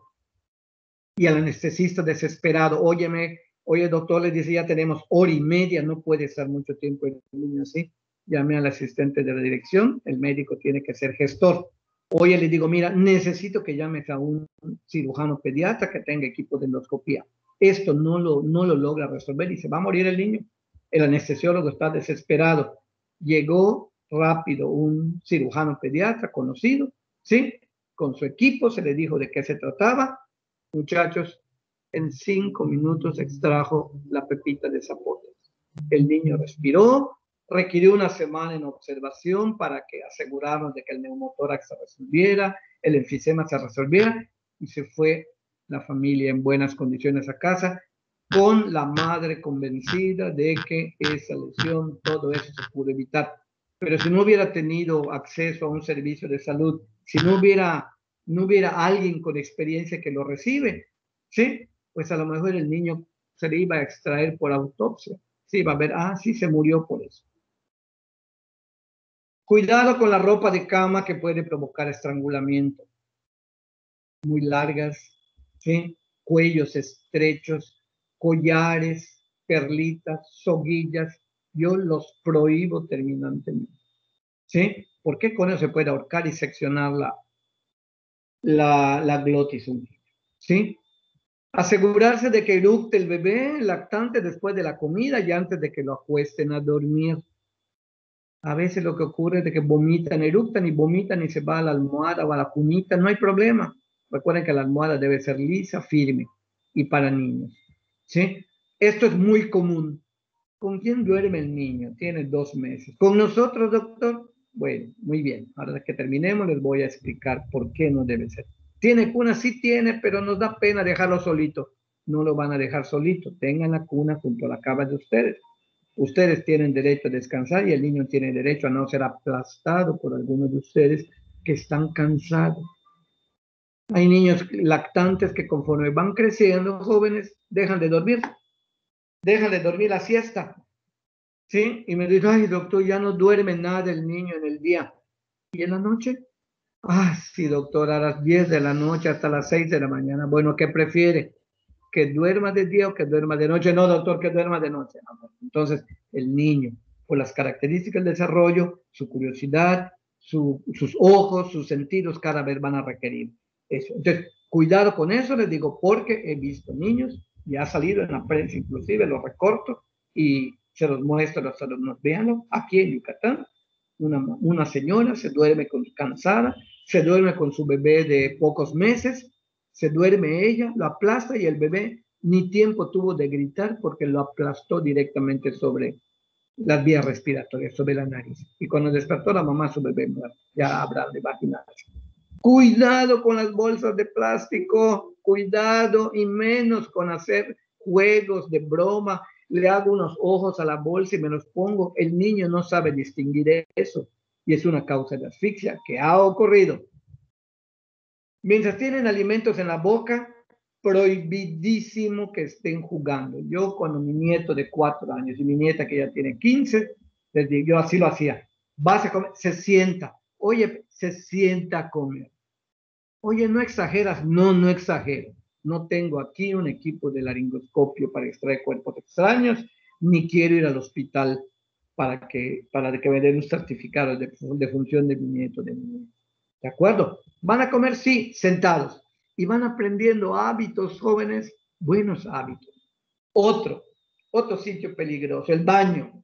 Y el anestesista desesperado, óyeme, oye doctor, le dice, ya tenemos hora y media, no puede estar mucho tiempo el niño así. Llamé al asistente de la dirección, el médico tiene que ser gestor. Oye, le digo, mira, necesito que llames a un cirujano pediatra que tenga equipo de endoscopía. Esto no lo, no lo logra resolver y se va a morir el niño. El anestesiólogo está desesperado. Llegó rápido un cirujano pediatra conocido, ¿sí? Con su equipo, se le dijo de qué se trataba. Muchachos, en cinco minutos extrajo la pepita de zapote. El niño respiró, requirió una semana en observación para que asegurarnos de que el neumotórax se resolviera, el enfisema se resolviera, y se fue la familia en buenas condiciones a casa, con la madre convencida de que esa lesión, todo eso se pudo evitar. Pero si no hubiera tenido acceso a un servicio de salud, si no hubiera, no hubiera alguien con experiencia que lo recibe, ¿sí? Pues a lo mejor el niño se le iba a extraer por autopsia. Sí, va a ver, ah, sí, se murió por eso. Cuidado con la ropa de cama que puede provocar estrangulamiento. Muy largas, ¿sí? Cuellos estrechos, collares, perlitas, soguillas. Yo los prohíbo terminantemente. ¿Sí? ¿Por qué con eso se puede ahorcar y seccionar la, la, la glotis? ¿Sí? Asegurarse de que eructe el bebé lactante después de la comida y antes de que lo acuesten a dormir. A veces lo que ocurre es de que vomitan, eructan y vomitan y se va a la almohada o a la cunita, no hay problema. Recuerden que la almohada debe ser lisa, firme y para niños. ¿Sí? Esto es muy común. ¿Con quién duerme el niño? Tiene dos meses. ¿Con nosotros, doctor? Bueno, muy bien. Ahora que terminemos les voy a explicar por qué no debe ser. ¿Tiene cuna? Sí tiene, pero nos da pena dejarlo solito. No lo van a dejar solito. Tengan la cuna junto a la cama de ustedes. Ustedes tienen derecho a descansar y el niño tiene derecho a no ser aplastado por algunos de ustedes que están cansados. Hay niños lactantes que conforme van creciendo, jóvenes, dejan de dormir. Dejan de dormir la siesta. ¿Sí? Y me dice, ay, doctor, ya no duerme nada el niño en el día. ¿Y en la noche? Ah, sí, doctor, a las diez de la noche hasta las seis de la mañana. Bueno, ¿qué prefiere? ¿Que duerma de día o que duerma de noche? No, doctor, que duerma de noche. Entonces, el niño por las características del desarrollo, su curiosidad, su, sus ojos, sus sentidos cada vez van a requerir eso. Entonces, cuidado con eso, les digo, porque he visto niños, ya ha salido en la prensa inclusive, los recorto y se los muestro a los alumnos. Véanlo, aquí en Yucatán, una, una señora se duerme con, cansada, se duerme con su bebé de pocos meses, se duerme ella, lo aplasta y el bebé ni tiempo tuvo de gritar porque lo aplastó directamente sobre las vías respiratorias, sobre la nariz. Y cuando despertó la mamá, su bebé ya habrá de vaginarse. Cuidado con las bolsas de plástico, cuidado, y menos con hacer juegos de broma. Le hago unos ojos a la bolsa y me los pongo. El niño no sabe distinguir eso y es una causa de asfixia que ha ocurrido. Mientras tienen alimentos en la boca, prohibidísimo que estén jugando. Yo cuando mi nieto de cuatro años y mi nieta que ya tiene quince, les digo, yo así lo hacía. Vas a comer, se sienta. Oye, se sienta a comer. Oye, ¿no exageras? No, no exagero. No tengo aquí un equipo de laringoscopio para extraer cuerpos extraños, ni quiero ir al hospital para que, para que me den un certificado de, de función de mi nieto, de mi nieta. ¿De acuerdo? Van a comer, sí, sentados. Y van aprendiendo hábitos, jóvenes, buenos hábitos. Otro, otro sitio peligroso, el baño.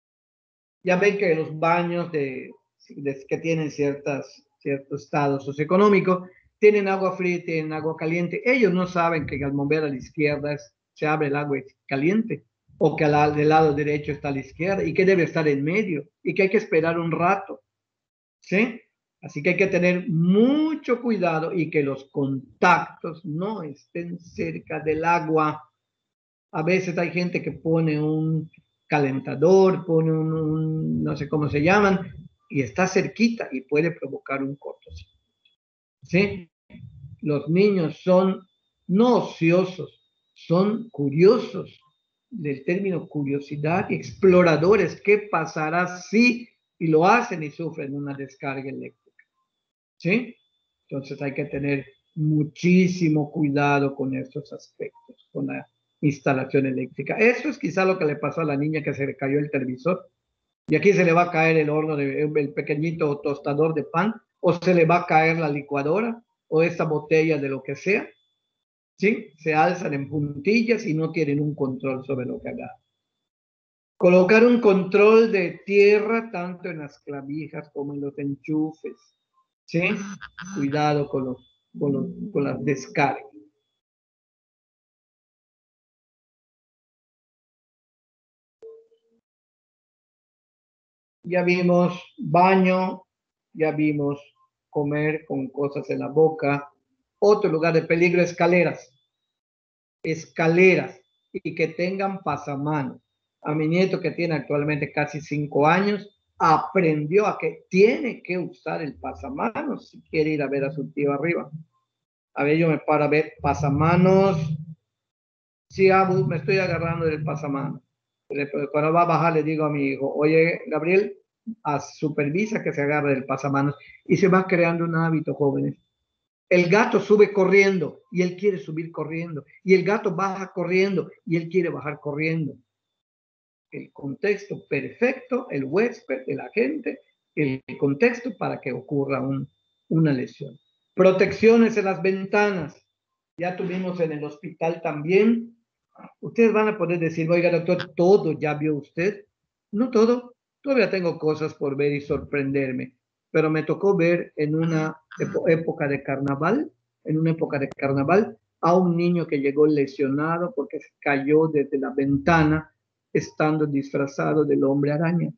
Ya ven que los baños de, de, que tienen ciertas, cierto estado socioeconómico, tienen agua fría y tienen agua caliente. Ellos no saben que al mover a la izquierda es, se abre el agua caliente, o que al, del lado derecho está a la izquierda, y que debe estar en medio, y que hay que esperar un rato. ¿Sí? Así que hay que tener mucho cuidado y que los contactos no estén cerca del agua. A veces hay gente que pone un calentador, pone un, un no sé cómo se llaman, y está cerquita y puede provocar un cortocircuito. ¿Sí? Los niños son no ociosos, son curiosos, del término curiosidad, exploradores. ¿Qué pasará si? Y lo hacen y sufren una descarga eléctrica. ¿Sí? Entonces hay que tener muchísimo cuidado con estos aspectos, con la instalación eléctrica. Eso es quizá lo que le pasó a la niña que se le cayó el televisor. Y aquí se le va a caer el horno, de, el pequeñito tostador de pan, o se le va a caer la licuadora, o esta botella de lo que sea. ¿Sí? Se alzan en puntillas y no tienen un control sobre lo que hagan. Colocar un control de tierra tanto en las clavijas como en los enchufes. ¿Sí? Cuidado con, los, con, los, con las descargas. Ya vimos baño, ya vimos comer con cosas en la boca. Otro lugar de peligro, escaleras. Escaleras y que tengan pasamanos. A mi nieto, que tiene actualmente casi cinco años, aprendió a que tiene que usar el pasamanos si quiere ir a ver a su tío arriba. A ver, yo me paro a ver pasamanos. Sí, Abu, me estoy agarrando del pasamanos. Cuando va a bajar le digo a mi hijo, oye, Gabriel, a supervisa que se agarre del pasamanos. Y se va creando un hábito, jóvenes. El gato sube corriendo y él quiere subir corriendo. Y el gato baja corriendo y él quiere bajar corriendo. El contexto perfecto, el huésped, el agente, el contexto para que ocurra un, una lesión. Protecciones en las ventanas. Ya tuvimos en el hospital también. Ustedes van a poder decir, oiga, doctor, ¿todo ya vio usted? No todo. Todavía tengo cosas por ver y sorprenderme. Pero me tocó ver en una época de carnaval, en una época de carnaval, a un niño que llegó lesionado porque se cayó desde la ventana estando disfrazado del hombre araña.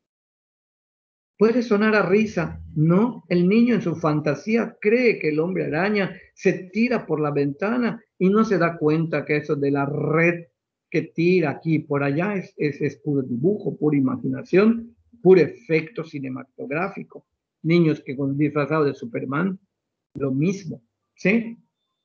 Puede sonar a risa, ¿no? El niño en su fantasía cree que el hombre araña se tira por la ventana y no se da cuenta que eso de la red que tira aquí y por allá es, es, es puro dibujo, pura imaginación, puro efecto cinematográfico. Niños que con disfrazado de Superman, lo mismo, ¿sí?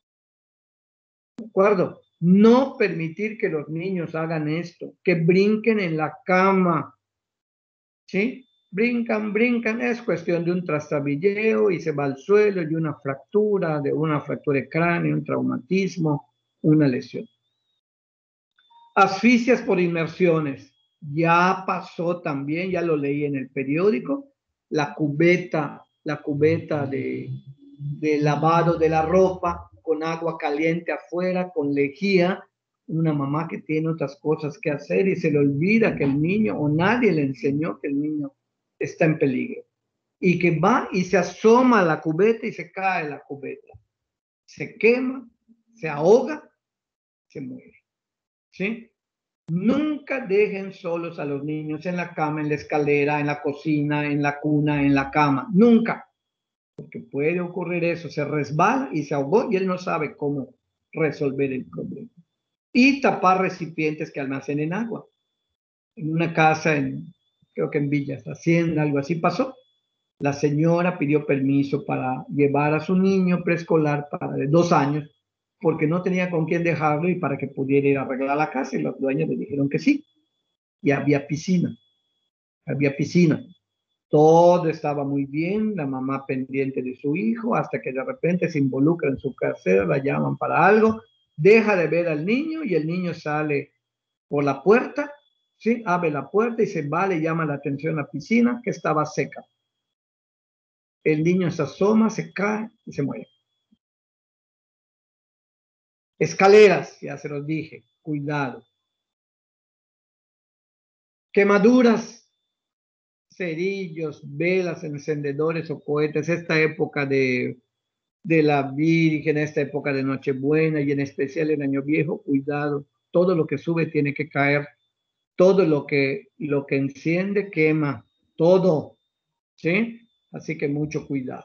¿De acuerdo? No permitir que los niños hagan esto, que brinquen en la cama, ¿sí? Brincan, brincan, es cuestión de un trastabilleo y se va al suelo y una fractura, de una fractura de cráneo, un traumatismo, una lesión. Asfixias por inmersiones. Ya pasó también, ya lo leí en el periódico, la cubeta, la cubeta de, de lavado de la ropa con agua caliente afuera, con lejía, una mamá que tiene otras cosas que hacer y se le olvida que el niño, o nadie le enseñó que el niño está en peligro. Y que va y se asoma a la cubeta y se cae la cubeta. Se quema, se ahoga, se muere. ¿Sí? Nunca dejen solos a los niños en la cama, en la escalera, en la cocina, en la cuna, en la cama. Nunca. Porque puede ocurrir eso. Se resbala y se ahogó y él no sabe cómo resolver el problema. Y tapar recipientes que almacenen agua. En una casa, en, creo que en Villas Hacienda, algo así pasó. La señora pidió permiso para llevar a su niño preescolar para de dos años porque no tenía con quién dejarlo y para que pudiera ir a arreglar la casa, y los dueños le dijeron que sí. Y había piscina, había piscina. Todo estaba muy bien, la mamá pendiente de su hijo, hasta que de repente se involucra en su quehacer, la llaman para algo, deja de ver al niño y el niño sale por la puerta, ¿sí? Abre la puerta y se va, le llama la atención a la piscina que estaba seca. El niño se asoma, se cae y se muere. Escaleras, ya se los dije, cuidado. Quemaduras, cerillos, velas, encendedores o cohetes, esta época de, de la Virgen, esta época de Nochebuena y en especial el Año Viejo, cuidado. Todo lo que sube tiene que caer, todo lo que, lo que enciende quema, todo, ¿sí? Así que mucho cuidado.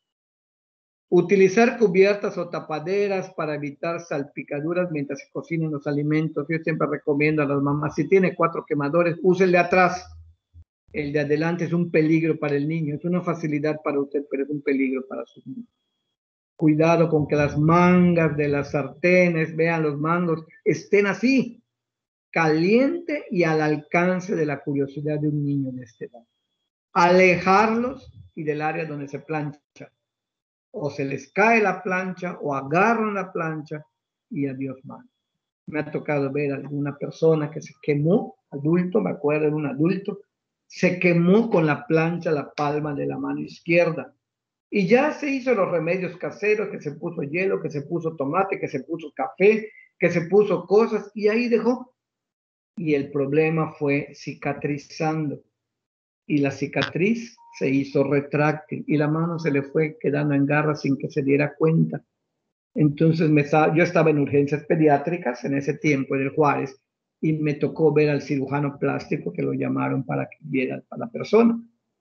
Utilizar cubiertas o tapaderas para evitar salpicaduras mientras se cocinan los alimentos. Yo siempre recomiendo a las mamás, si tiene cuatro quemadores, use el de atrás. El de adelante es un peligro para el niño. Es una facilidad para usted, pero es un peligro para su niño. Cuidado con que las mangas de las sartenes, vean los mangos, estén así, caliente y al alcance de la curiosidad de un niño de esta edad. Alejarlos y del área donde se plancha. O se les cae la plancha o agarran la plancha y adiós mano. Me ha tocado ver a alguna persona que se quemó, adulto, me acuerdo de un adulto, se quemó con la plancha la palma de la mano izquierda. Y ya se hizo los remedios caseros, que se puso hielo, que se puso tomate, que se puso café, que se puso cosas y ahí dejó. Y el problema fue cicatrizando. Y la cicatriz se hizo retráctil y la mano se le fue quedando en garra sin que se diera cuenta. Entonces me estaba, yo estaba en urgencias pediátricas en ese tiempo en el Juárez y me tocó ver al cirujano plástico que lo llamaron para que viera a la persona.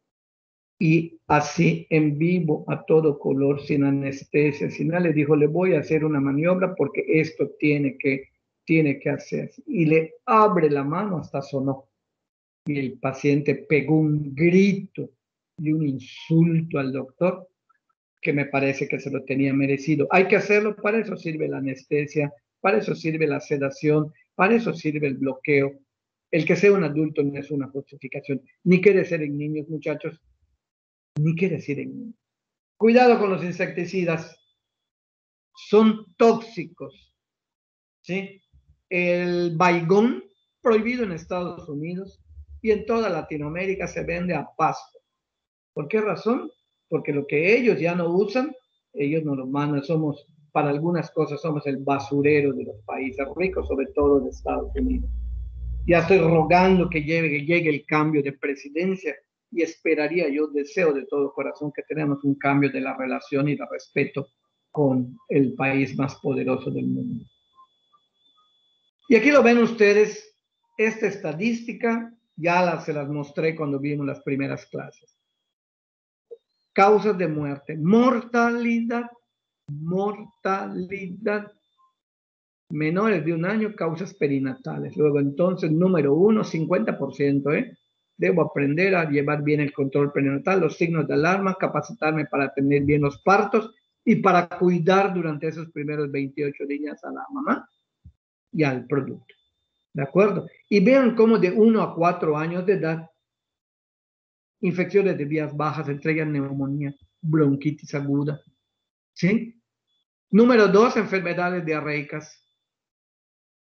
Y así en vivo, a todo color, sin anestesia, sin nada, le dijo, le voy a hacer una maniobra porque esto tiene que, tiene que hacerse. Y le abre la mano, hasta sonó. Y el paciente pegó un grito y un insulto al doctor que me parece que se lo tenía merecido. Hay que hacerlo, para eso sirve la anestesia, para eso sirve la sedación, para eso sirve el bloqueo. El que sea un adulto no es una justificación, ni quiere ser en niños, muchachos, ni quiere ser en niños. Cuidado con los insecticidas, son tóxicos, ¿sí? El Baygon, prohibido en Estados Unidos, y en toda Latinoamérica se vende a pasto. ¿Por qué razón? Porque lo que ellos ya no usan, ellos nos lo mandan. Somos, para algunas cosas, somos el basurero de los países ricos, sobre todo de Estados Unidos. Ya estoy rogando que llegue, que llegue el cambio de presidencia y esperaría, yo deseo de todo corazón que tenemos un cambio de la relación y de respeto con el país más poderoso del mundo. Y aquí lo ven ustedes, esta estadística ya la, se las mostré cuando vimos las primeras clases. Causas de muerte, mortalidad, mortalidad, menores de un año, causas perinatales. Luego entonces, número uno, cincuenta por ciento, ¿eh? Debo aprender a llevar bien el control perinatal, los signos de alarma, capacitarme para tener bien los partos y para cuidar durante esos primeros veintiocho días a la mamá y al producto. ¿De acuerdo? Y vean cómo de uno a cuatro años de edad, infecciones de vías bajas, entre ellas neumonía, bronquitis aguda. ¿Sí? Número dos, enfermedades diarreicas.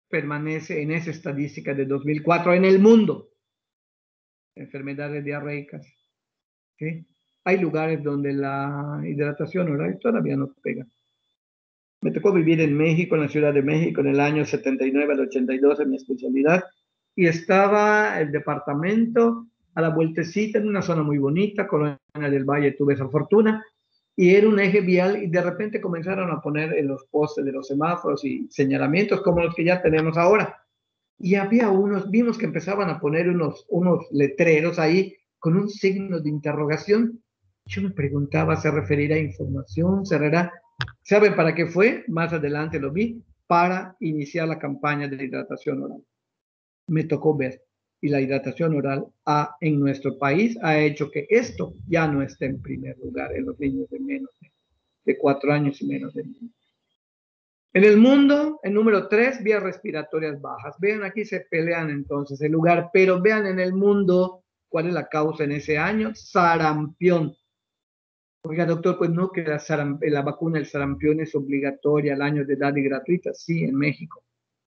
permanece en esa estadística de dos mil cuatro en el mundo. Enfermedades diarreicas. ¿Sí? Hay lugares donde la hidratación oral todavía no pega. Me tocó vivir en México, en la Ciudad de México, en el año setenta y nueve al ochenta y dos, en mi especialidad, y estaba el departamento a la vueltecita, en una zona muy bonita, Colonia del Valle, tuve esa fortuna, y era un eje vial, y de repente comenzaron a poner en los postes de los semáforos y señalamientos como los que ya tenemos ahora. Y había unos, vimos que empezaban a poner unos, unos letreros ahí con un signo de interrogación. Yo me preguntaba, ¿se referirá a información? ¿Será? ¿Saben para qué fue? Más adelante lo vi, para iniciar la campaña de hidratación oral. Me tocó ver. Y la hidratación oral ha, en nuestro país ha hecho que esto ya no esté en primer lugar en los niños de menos de, de cuatro años y menos de niños. En el mundo, el número tres, vías respiratorias bajas. Vean, aquí se pelean entonces el lugar, pero vean en el mundo cuál es la causa en ese año: sarampión. Oiga, doctor, pues no, que la, saramp la vacuna del sarampión es obligatoria al año de edad y gratuita. Sí, en México.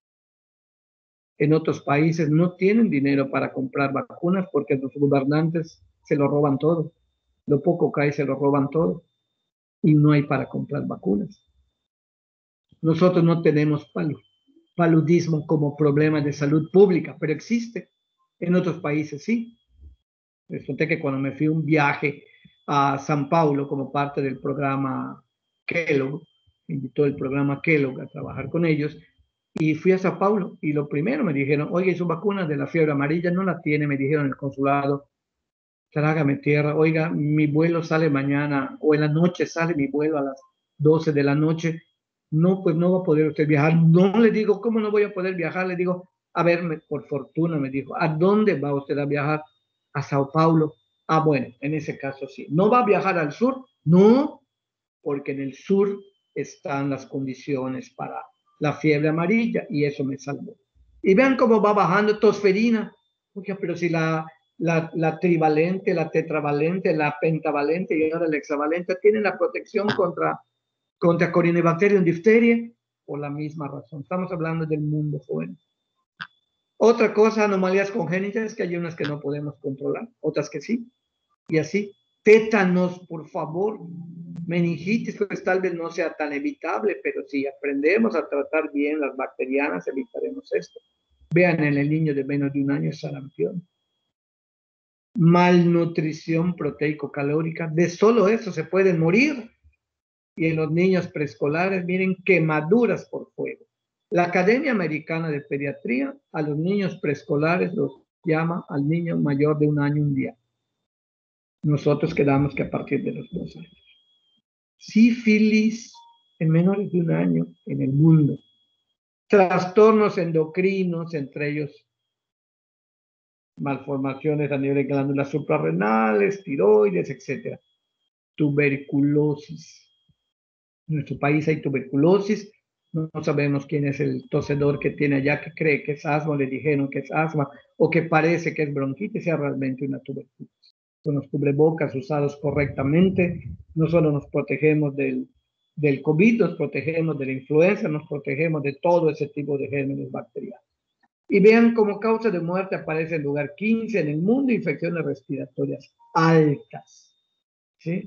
En otros países no tienen dinero para comprar vacunas porque los gobernantes se lo roban todo. Lo poco que hay se lo roban todo. Y no hay para comprar vacunas. Nosotros no tenemos palud, paludismo como problema de salud pública, pero existe. En otros países sí. Les conté que cuando me fui un viaje a San Paulo como parte del programa Kellogg, me invitó el programa Kellogg a trabajar con ellos, y fui a San Paulo, y lo primero me dijeron, oiga, ¿y su vacuna de la fiebre amarilla? No la tiene, me dijeron en el consulado. Trágame tierra, oiga, mi vuelo sale mañana, o en la noche sale mi vuelo a las doce de la noche. No, pues no va a poder usted viajar. No, le digo, ¿cómo no voy a poder viajar? Le digo, a ver, me, por fortuna me dijo, ¿a dónde va usted a viajar? A Sao Paulo. Ah, bueno, en ese caso sí. ¿No va a viajar al sur? No, porque en el sur están las condiciones para la fiebre amarilla, y eso me salvó. Y vean cómo va bajando tosferina. Oye, pero si la, la, la trivalente, la tetravalente, la pentavalente y ahora la hexavalente tienen la protección contra, contra Corynebacterium difteria, por la misma razón. Estamos hablando del mundo joven. Otra cosa, anomalías congénitas, que hay unas que no podemos controlar, otras que sí, y así. Tétanos, por favor. Meningitis, pues tal vez no sea tan evitable, pero si aprendemos a tratar bien las bacterianas, evitaremos esto. Vean, en el niño de menos de un año, sarampión. Malnutrición proteico-calórica, de solo eso se pueden morir. Y en los niños preescolares, miren, quemaduras por fuego. La Academia Americana de Pediatría a los niños preescolares los llama al niño mayor de un año un día. Nosotros quedamos que a partir de los dos años. Sífilis en menores de un año en el mundo. Trastornos endocrinos, entre ellos malformaciones a nivel de glándulas suprarrenales, tiroides, etcétera. Tuberculosis. En nuestro país hay tuberculosis. No, no sabemos quién es el tosedor que tiene allá, que cree que es asma, le dijeron que es asma, o que parece que es bronquitis, sea realmente una tuberculosis. Con los cubrebocas usados correctamente, no solo nos protegemos del, del COVID, nos protegemos de la influenza, nos protegemos de todo ese tipo de gérmenes bacterianos. Y vean, como causa de muerte aparece el lugar quince en el mundo, infecciones respiratorias altas. ¿Sí?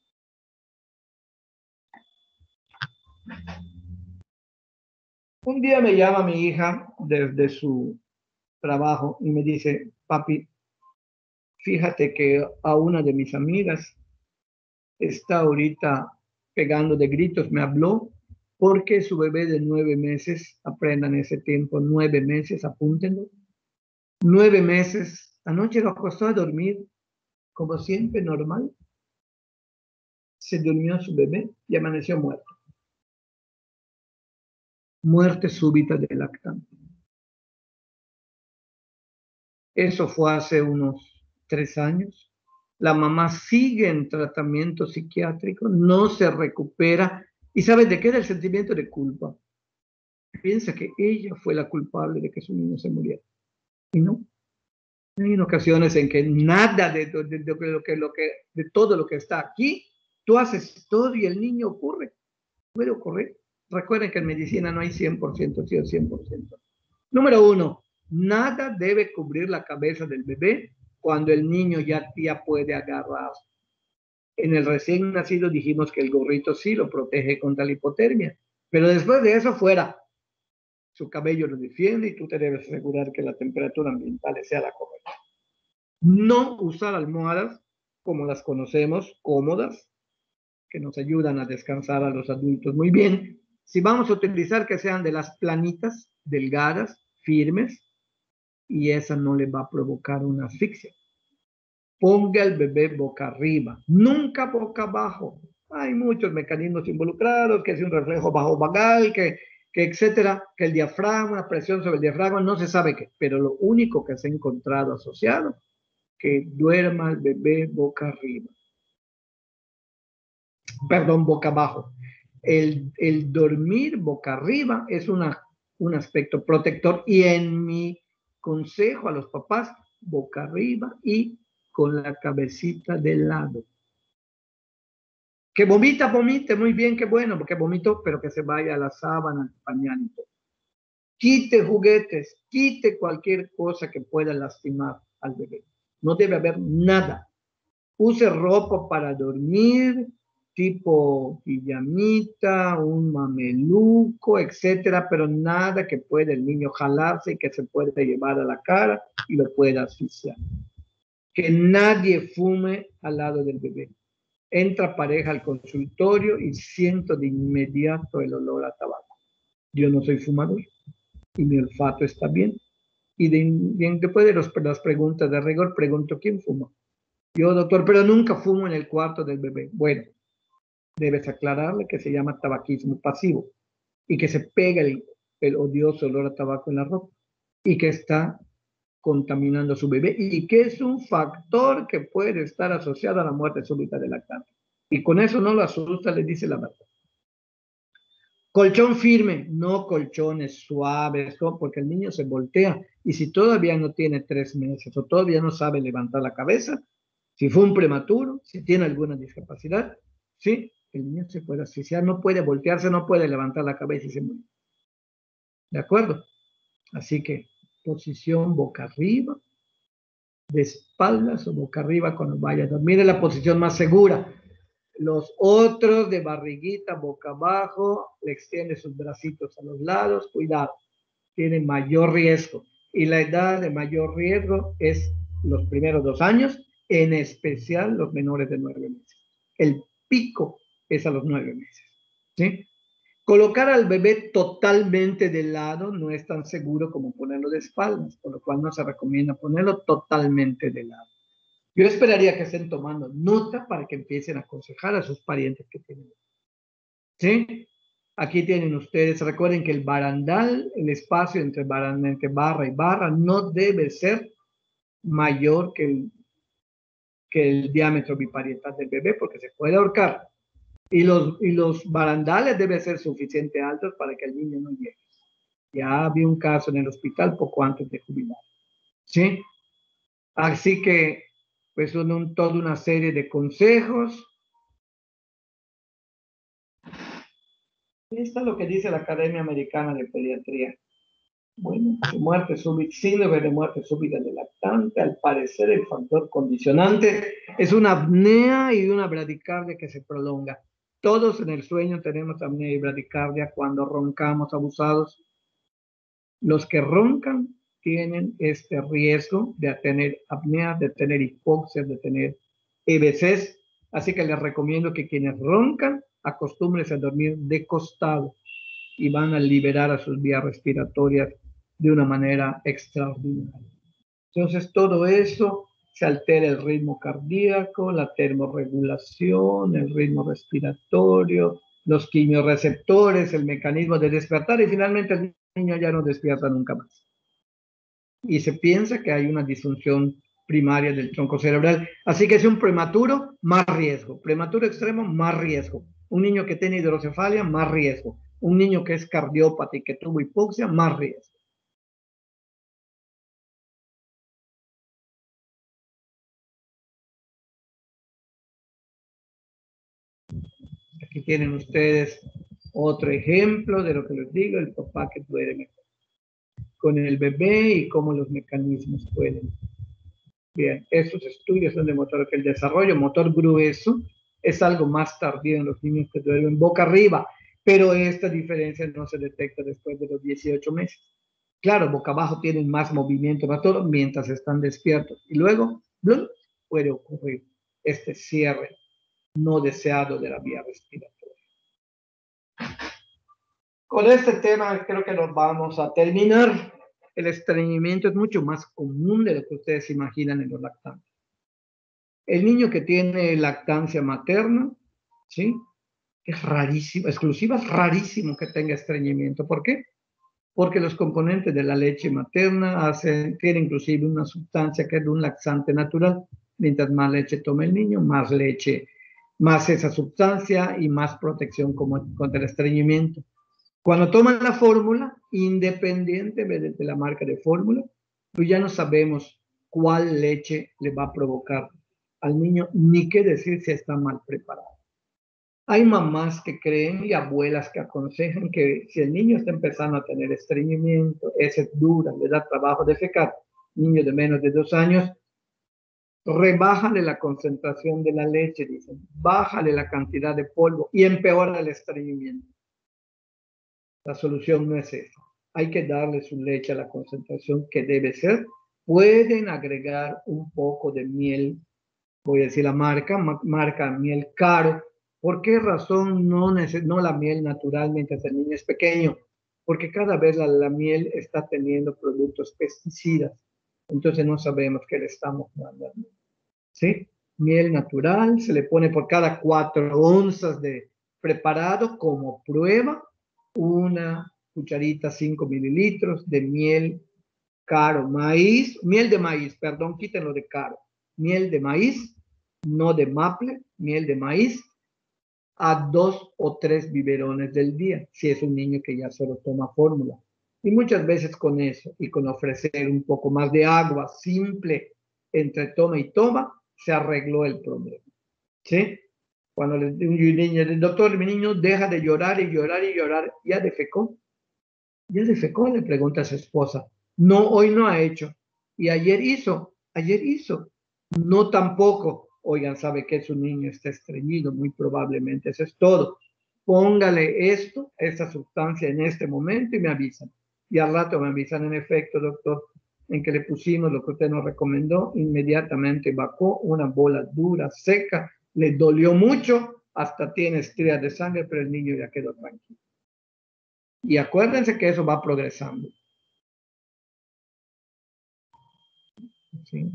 Un día me llama mi hija desde su trabajo y me dice, papi, fíjate que a una de mis amigas está ahorita pegando de gritos, me habló porque su bebé de nueve meses, aprendan ese tiempo, nueve meses, apúntenlo, nueve meses, anoche lo acostó a dormir, como siempre, normal, se durmió su bebé y amaneció muerto. Muerte súbita del lactante. Eso fue hace unos tres años. La mamá sigue en tratamiento psiquiátrico, no se recupera. ¿Y sabe de qué? Del sentimiento de culpa. Piensa que ella fue la culpable de que su niño se muriera. Y no. Hay ocasiones en que nada de, de, de, de, lo que, lo que, de todo lo que está aquí, tú haces todo y el niño ocurre. Puede ocurrir. Recuerden que en medicina no hay cien por ciento sí o cien por ciento. Número uno, nada debe cubrir la cabeza del bebé cuando el niño ya, ya puede agarrar. En el recién nacido dijimos que el gorrito sí lo protege contra la hipotermia, pero después de eso fuera. Su cabello lo defiende y tú te debes asegurar que la temperatura ambiental sea la correcta. No usar almohadas como las conocemos, cómodas, que nos ayudan a descansar a los adultos muy bien. Si vamos a utilizar, que sean de las planitas, delgadas, firmes, y esa no le va a provocar una asfixia. Ponga al bebé boca arriba, nunca boca abajo. Hay muchos mecanismos involucrados, que es un reflejo bajo vagal, que, que etcétera, que el diafragma, presión sobre el diafragma, no se sabe qué, pero lo único que se ha encontrado asociado, que duerma el bebé boca arriba. Perdón, boca abajo. El, el dormir boca arriba es una, un aspecto protector, y en mi consejo a los papás, boca arriba y con la cabecita de lado. Que vomita, vomite, muy bien, qué bueno, porque vomito, pero que se vaya a la sábana, al pañalito. Quite juguetes, quite cualquier cosa que pueda lastimar al bebé. No debe haber nada. Use ropa para dormir, tipo pijamita, un mameluco, etcétera, pero nada que pueda el niño jalarse y que se pueda llevar a la cara y lo pueda asfixiar. Que nadie fume al lado del bebé. Entra pareja al consultorio y siento de inmediato el olor a tabaco. Yo no soy fumador y mi olfato está bien. Y de, de, después de los, las preguntas de rigor, pregunto, ¿quién fuma? Yo, doctor, pero nunca fumo en el cuarto del bebé. Bueno, debes aclararle que se llama tabaquismo pasivo y que se pega el, el odioso olor a tabaco en la ropa y que está contaminando a su bebé y que es un factor que puede estar asociado a la muerte súbita del lactante. Y con eso no lo asusta, le dice la verdad. Colchón firme, no colchones suaves, porque el niño se voltea y si todavía no tiene tres meses o todavía no sabe levantar la cabeza, si fue un prematuro, si tiene alguna discapacidad, sí, el niño se puede asfixiar, no puede voltearse, no puede levantar la cabeza y se muere. ¿De acuerdo? Así que posición boca arriba, de espaldas o boca arriba cuando vaya a dormir, es la posición más segura. Los otros de barriguita, boca abajo, le extiende sus bracitos a los lados, cuidado, tiene mayor riesgo. Y la edad de mayor riesgo es los primeros dos años, en especial los menores de nueve meses. El pico es a los nueve meses. ¿Sí? Colocar al bebé totalmente de lado no es tan seguro como ponerlo de espaldas, por lo cual no se recomienda ponerlo totalmente de lado. Yo esperaría que estén tomando nota para que empiecen a aconsejar a sus parientes que tienen. ¿Sí? Aquí tienen ustedes, recuerden que el barandal, el espacio entre, barra, entre barra y barra, no debe ser mayor que el, que el diámetro biparietal del bebé, porque se puede ahorcar. Y los, y los barandales deben ser suficientemente altos para que el niño no llegue. Ya había un caso en el hospital poco antes de jubilar. ¿Sí? Así que, pues son un, toda una serie de consejos. Esto es lo que dice la Academia Americana de Pediatría. Bueno, muerte súbita, síndrome de muerte súbita del lactante, al parecer el factor condicionante es una apnea y una bradicardia que se prolonga. Todos en el sueño tenemos apnea y bradicardia cuando roncamos abusados. Los que roncan tienen este riesgo de tener apnea, de tener hipoxia, de tener E B Cs. Así que les recomiendo que quienes roncan acostúmbrense a dormir de costado y van a liberar a sus vías respiratorias de una manera extraordinaria. Entonces, todo eso se altera el ritmo cardíaco, la termorregulación, el ritmo respiratorio, los quimiorreceptores, el mecanismo de despertar y finalmente el niño ya no despierta nunca más. Y se piensa que hay una disfunción primaria del tronco cerebral. Así que es un prematuro, más riesgo. Prematuro extremo, más riesgo. Un niño que tiene hidrocefalia, más riesgo. Un niño que es cardiópata y que tuvo hipoxia, más riesgo. Aquí tienen ustedes otro ejemplo de lo que les digo, el papá que duerme con el bebé y cómo los mecanismos pueden. Bien, estos estudios han demostrado que el desarrollo motor grueso es algo más tardío en los niños que duermen boca arriba, pero esta diferencia no se detecta después de los dieciocho meses. Claro, boca abajo tienen más movimiento, más todo, mientras están despiertos. Y luego, ¡blum!, puede ocurrir este cierre no deseado de la vía respiratoria. Con este tema creo que nos vamos a terminar. El estreñimiento es mucho más común de lo que ustedes imaginan en los lactantes. El niño que tiene lactancia materna, ¿sí?, es rarísimo, exclusiva, es rarísimo que tenga estreñimiento. ¿Por qué? Porque los componentes de la leche materna hacen, tienen inclusive una sustancia que es un laxante natural. Mientras más leche toma el niño, más leche, más esa sustancia y más protección como, contra el estreñimiento. Cuando toman la fórmula, independientemente de la marca de fórmula, pues ya no sabemos cuál leche le va a provocar al niño, ni qué decir si está mal preparado. Hay mamás que creen y abuelas que aconsejan que si el niño está empezando a tener estreñimiento, es dura, le da trabajo defecar, niño de menos de dos años, rebájale la concentración de la leche, dicen, bájale la cantidad de polvo y empeora el estreñimiento. La solución no es esa. Hay que darle su leche a la concentración que debe ser. Pueden agregar un poco de miel, voy a decir la marca, marca miel Caro. ¿Por qué razón no, no la miel natural mientras el niño es pequeño? Porque cada vez la, la miel está teniendo productos pesticidas. Entonces no sabemos qué le estamos dando. ¿Sí? Miel natural, se le pone por cada cuatro onzas de preparado como prueba una cucharita, cinco mililitros de miel Caro, maíz, miel de maíz, perdón, quítenlo de Caro, miel de maíz, no de maple, miel de maíz, a dos o tres biberones del día, si es un niño que ya solo toma fórmula. Y muchas veces con eso y con ofrecer un poco más de agua simple entre toma y toma, se arregló el problema. ¿Sí? Cuando le digo un niño, doctor, mi niño deja de llorar y llorar y llorar, ¿ya defecó? ¿Ya defecó? Le pregunta a su esposa. No, hoy no ha hecho. Y ayer hizo, ayer hizo. No tampoco. Oigan, sabe que su niño está estreñido, muy probablemente. Eso es todo. Póngale esto, esta sustancia en este momento y me avisan. Y al rato me avisan, en efecto, doctor, en que le pusimos lo que usted nos recomendó, inmediatamente bajó una bola dura, seca, le dolió mucho, hasta tiene estrías de sangre, pero el niño ya quedó tranquilo. Y acuérdense que eso va progresando. ¿Sí?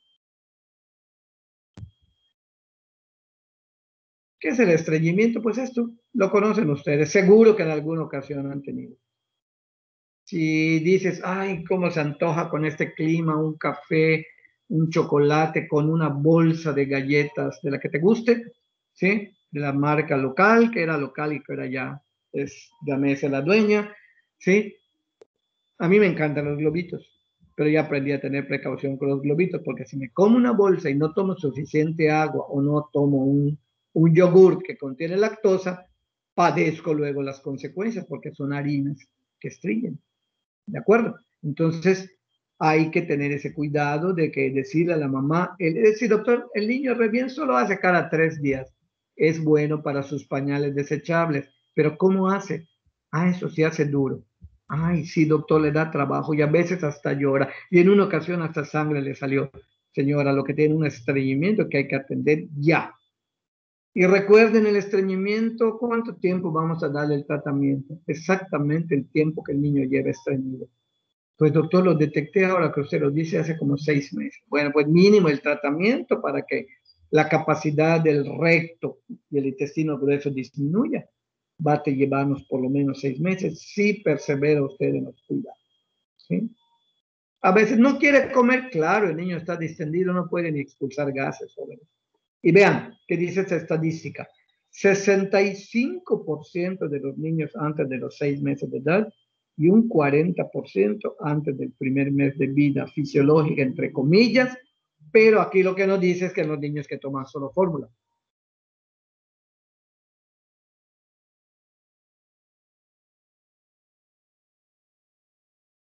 ¿Qué es el estreñimiento? Pues esto lo conocen ustedes, seguro que en alguna ocasión han tenido. Si dices, ay, cómo se antoja con este clima, un café, un chocolate con una bolsa de galletas de la que te guste, ¿sí? De la marca local, que era local y que era ya, es, llámese la dueña, ¿sí? A mí me encantan los globitos, pero ya aprendí a tener precaución con los globitos, porque si me como una bolsa y no tomo suficiente agua o no tomo un, un yogur que contiene lactosa, padezco luego las consecuencias, porque son harinas que estrillan. ¿De acuerdo? Entonces, hay que tener ese cuidado de que decirle a la mamá, es decir, doctor, el niño re bien solo hace cada tres días. Es bueno para sus pañales desechables, pero ¿cómo hace? Ah, eso sí hace duro. Ay, sí, doctor, le da trabajo y a veces hasta llora. Y en una ocasión hasta sangre le salió. Señora, lo que tiene un estreñimiento que hay que atender ya. Y recuerden el estreñimiento, ¿cuánto tiempo vamos a darle el tratamiento? Exactamente el tiempo que el niño lleva estreñido. Pues doctor, lo detecté ahora que usted lo dice hace como seis meses. Bueno, pues mínimo el tratamiento para que la capacidad del recto y el intestino grueso disminuya. Va a llevarnos por lo menos seis meses si persevera usted en los cuidados. ¿Sí? A veces no quiere comer, claro, el niño está distendido, no puede ni expulsar gases. Jóvenes. Y vean, ¿qué dice esta estadística? sesenta y cinco por ciento de los niños antes de los seis meses de edad y un cuarenta por ciento antes del primer mes de vida fisiológica, entre comillas, pero aquí lo que nos dice es que los niños que toman solo fórmula.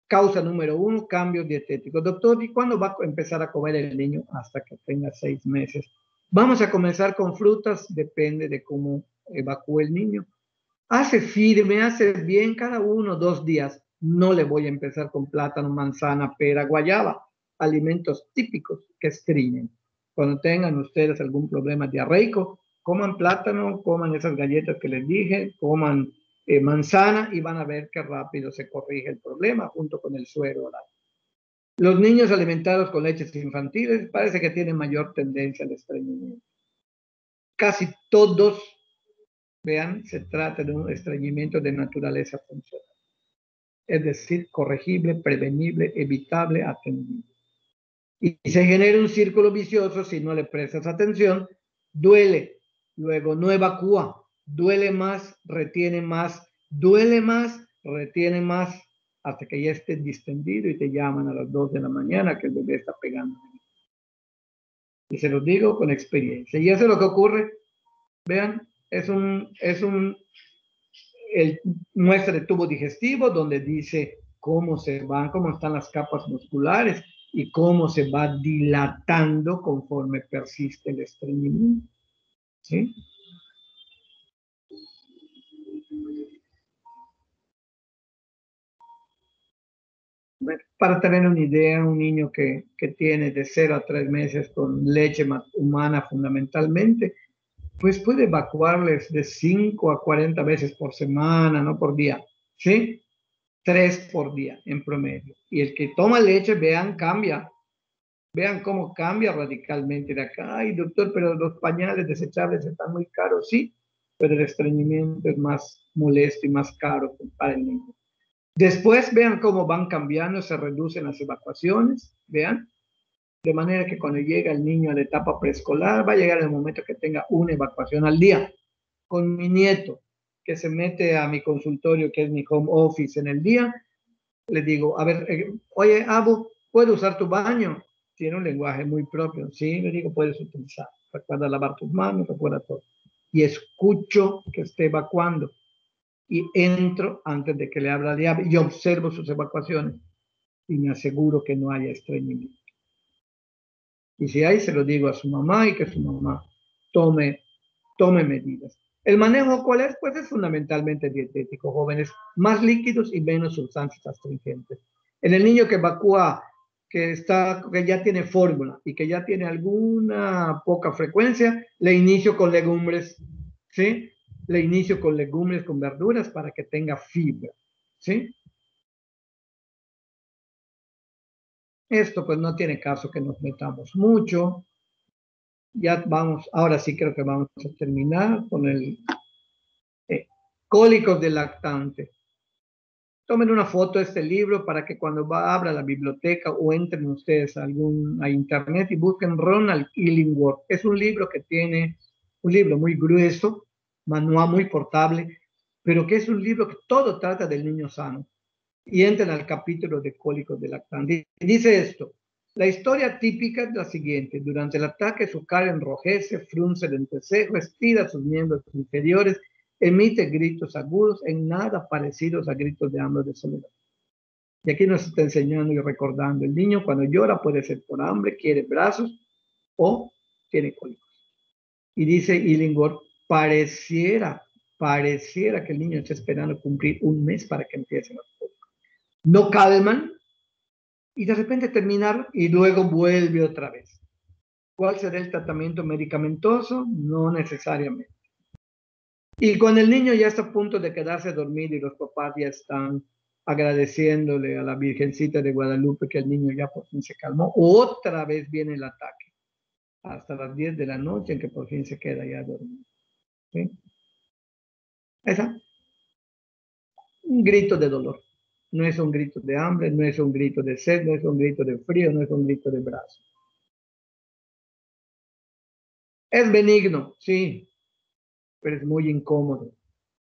Causa número uno, cambios dietéticos. Doctor, ¿y cuándo va a empezar a comer el niño? Hasta que tenga seis meses. Vamos a comenzar con frutas, depende de cómo evacúe el niño. Hace firme, hace bien cada uno, dos días. No le voy a empezar con plátano, manzana, pera, guayaba, alimentos típicos que estreñen. Cuando tengan ustedes algún problema diarreico, coman plátano, coman esas galletas que les dije, coman eh, manzana y van a ver qué rápido se corrige el problema junto con el suero oral. Los niños alimentados con leches infantiles parece que tienen mayor tendencia al estreñimiento. Casi todos, vean, se trata de un estreñimiento de naturaleza funcional. Es decir, corregible, prevenible, evitable, atendible. Y se genera un círculo vicioso si no le prestas atención. Duele, luego no evacúa, duele más, retiene más, duele más, retiene más, hasta que ya esté distendido y te llaman a las dos de la mañana que el bebé está pegando. Y se los digo con experiencia. Y eso es lo que ocurre. Vean, es un, es un el, muestra de tubo digestivo donde dice cómo se van, cómo están las capas musculares y cómo se va dilatando conforme persiste el estreñimiento. ¿Sí? Para tener una idea, un niño que, que tiene de cero a tres meses con leche humana fundamentalmente, pues puede evacuarles de cinco a cuarenta veces por semana, no por día, ¿sí? Tres por día en promedio. Y el que toma leche, vean, cambia. Vean cómo cambia radicalmente de acá. Ay, doctor, pero los pañales desechables están muy caros, sí, pero el estreñimiento es más molesto y más caro para el niño. Después, vean cómo van cambiando, se reducen las evacuaciones, vean. De manera que cuando llega el niño a la etapa preescolar, va a llegar el momento que tenga una evacuación al día. Con mi nieto, que se mete a mi consultorio, que es mi home office en el día, le digo, a ver, eh, oye, Abu, ¿puedo usar tu baño? Tiene un lenguaje muy propio. Sí, le digo, puedes utilizar. Recuerda lavar tus manos, recuerda todo. Y escucho que esté evacuando. Y entro antes de que le abra la llave y observo sus evacuaciones. Y me aseguro que no haya estreñimiento. Y si hay, se lo digo a su mamá y que su mamá tome, tome medidas. ¿El manejo cuál es? Pues es fundamentalmente dietético, jóvenes. Más líquidos y menos sustancias astringentes. En el niño que evacúa, que, está, que ya tiene fórmula y que ya tiene alguna poca frecuencia, le inicio con legumbres, ¿sí? Le inicio con legumbres, con verduras para que tenga fibra, ¿sí? Esto pues no tiene caso que nos metamos mucho. Ya vamos, ahora sí creo que vamos a terminar con el eh, cólicos del lactante. Tomen una foto de este libro para que cuando va, abra la biblioteca o entren ustedes a, algún, a internet y busquen Ronald Illingworth. Es un libro que tiene, un libro muy grueso, manual muy portable, pero que es un libro que todo trata del niño sano. Y entren al capítulo de cólicos del lactante. Y dice esto. La historia típica es la siguiente. Durante el ataque su cara enrojece, frunce el entrecejo, estira sus miembros inferiores, emite gritos agudos en nada parecidos a gritos de hambre o de soledad. Y aquí nos está enseñando y recordando. El niño cuando llora puede ser por hambre, quiere brazos o tiene cólicos. Y dice Illingworth, pareciera, pareciera que el niño está esperando cumplir un mes para que empiecen los cólicos. No calman y de repente terminar y luego vuelve otra vez. ¿Cuál será el tratamiento medicamentoso? No necesariamente. Y cuando el niño ya está a punto de quedarse dormido y los papás ya están agradeciéndole a la Virgencita de Guadalupe que el niño ya por fin se calmó, otra vez viene el ataque. Hasta las diez de la noche en que por fin se queda ya dormido. ¿Sí? Esa. Un grito de dolor. No es un grito de hambre, no es un grito de sed, no es un grito de frío, no es un grito de brazo. Es benigno, sí, pero es muy incómodo.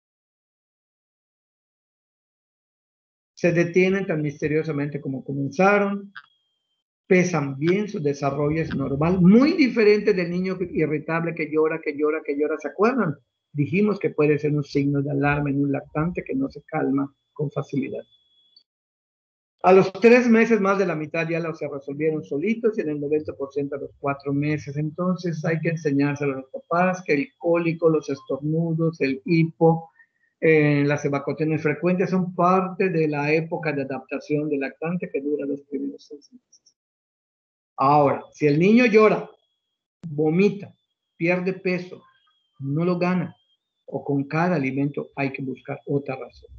Se detienen tan misteriosamente como comenzaron, pesan bien, su desarrollo es normal, muy diferente del niño irritable que llora, que llora, que llora. ¿Se acuerdan? Dijimos que puede ser un signo de alarma en un lactante que no se calma con facilidad. A los tres meses, más de la mitad ya los se resolvieron solitos y en el noventa por ciento a los cuatro meses. Entonces hay que enseñárselo a los papás que el cólico, los estornudos, el hipo, eh, las evacuaciones frecuentes son parte de la época de adaptación del lactante que dura los primeros seis meses. Ahora, si el niño llora, vomita, pierde peso, no lo gana, o con cada alimento hay que buscar otra razón.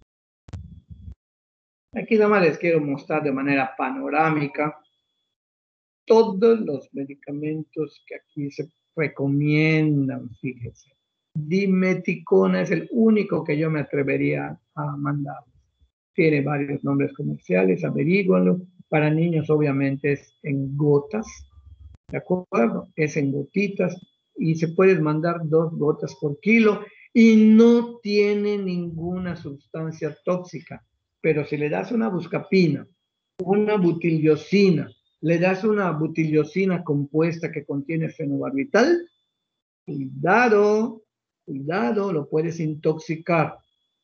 Aquí nada más les quiero mostrar de manera panorámica todos los medicamentos que aquí se recomiendan, fíjense. Dimeticona es el único que yo me atrevería a mandar. Tiene varios nombres comerciales, averíguanlo. Para niños obviamente es en gotas, ¿de acuerdo? Es en gotitas y se puede mandar dos gotas por kilo y no tiene ninguna sustancia tóxica. Pero si le das una buscapina, una butiliosina, le das una butiliosina compuesta que contiene fenobarbital, cuidado, cuidado, lo puedes intoxicar.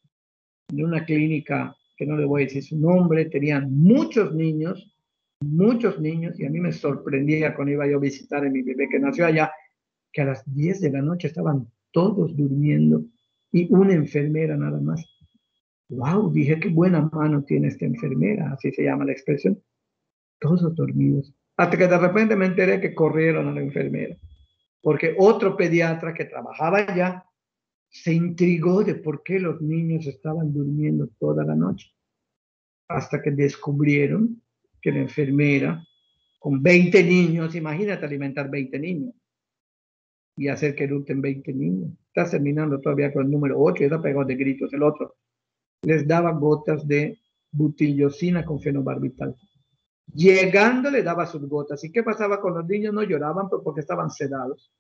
En una clínica, que no le voy a decir su nombre, tenían muchos niños, muchos niños, y a mí me sorprendía cuando iba yo a visitar a mi bebé que nació allá, que a las diez de la noche estaban todos durmiendo y una enfermera nada más. Wow, dije, qué buena mano tiene esta enfermera, así se llama la expresión. Todos dormidos. Hasta que de repente me enteré que corrieron a la enfermera. Porque otro pediatra que trabajaba allá se intrigó de por qué los niños estaban durmiendo toda la noche. Hasta que descubrieron que la enfermera, con veinte niños, imagínate alimentar veinte niños y hacer que eructen veinte niños. Está terminando todavía con el número ocho y está pegado de gritos el otro. Les daba gotas de butiliosina con fenobarbital. Llegando le daba sus gotas. ¿Y qué pasaba con los niños? No lloraban porque estaban sedados.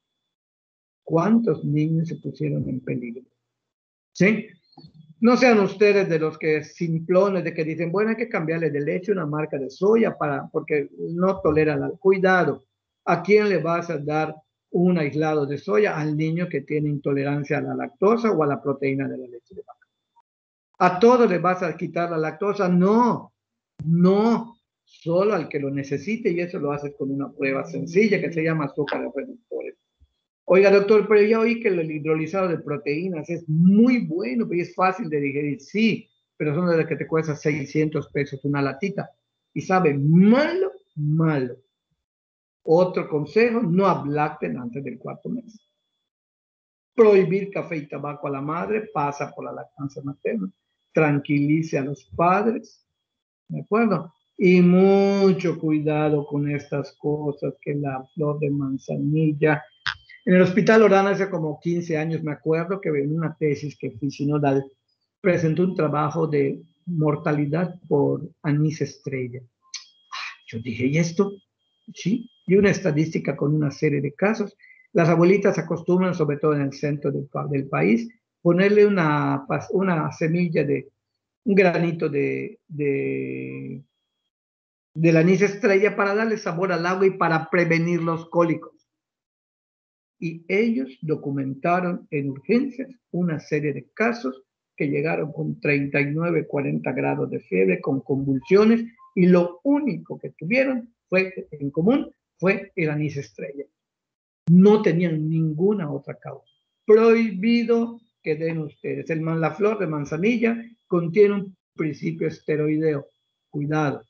¿Cuántos niños se pusieron en peligro? ¿Sí? No sean ustedes de los que simplones, de que dicen, bueno, hay que cambiarle de leche una marca de soya para, porque no tolera la... Cuidado, ¿a quién le vas a dar un aislado de soya? Al niño que tiene intolerancia a la lactosa o a la proteína de la leche de vaca. ¿A todos le vas a quitar la lactosa? No, no, solo al que lo necesite, y eso lo haces con una prueba sencilla que se llama azúcares reductores. Oiga, doctor, pero ya oí que el hidrolizado de proteínas es muy bueno, pero es fácil de digerir. Sí, pero son de las que te cuesta seiscientos pesos una latita y sabe malo, malo. Otro consejo, no ablacten antes del cuarto mes. Prohibir café y tabaco a la madre pasa por la lactancia materna. Tranquilice a los padres, ¿de acuerdo? Y mucho cuidado con estas cosas, que la flor de manzanilla. En el Hospital Orán hace como quince años me acuerdo que en una tesis que fui sinodal presentó un trabajo de mortalidad por anís estrella. Yo dije, ¿y esto? Sí, y una estadística con una serie de casos. Las abuelitas acostumbran, sobre todo en el centro del, del país, ponerle una, una semilla de, un granito de, de, del anís estrella para darle sabor al agua y para prevenir los cólicos. Y ellos documentaron en urgencias una serie de casos que llegaron con treinta y nueve, cuarenta grados de fiebre, con convulsiones, y lo único que tuvieron fue, en común fue el anís estrella. No tenían ninguna otra causa. Prohibido que den ustedes. El, la flor de manzanilla contiene un principio esteroideo. Cuidado.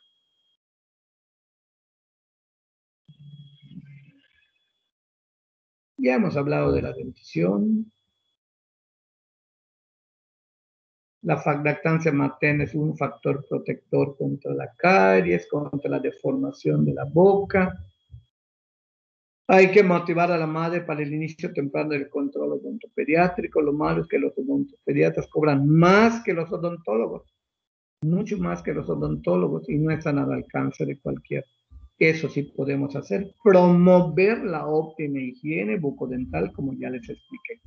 Ya hemos hablado de la dentición. La lactancia materna es un factor protector contra la caries, contra la deformación de la boca. Hay que motivar a la madre para el inicio temprano del control odontopediátrico. Lo malo es que los odontopediatras cobran más que los odontólogos, mucho más que los odontólogos, y no están al alcance de cualquiera. Eso sí podemos hacer, promover la óptima higiene bucodental, como ya les expliqué.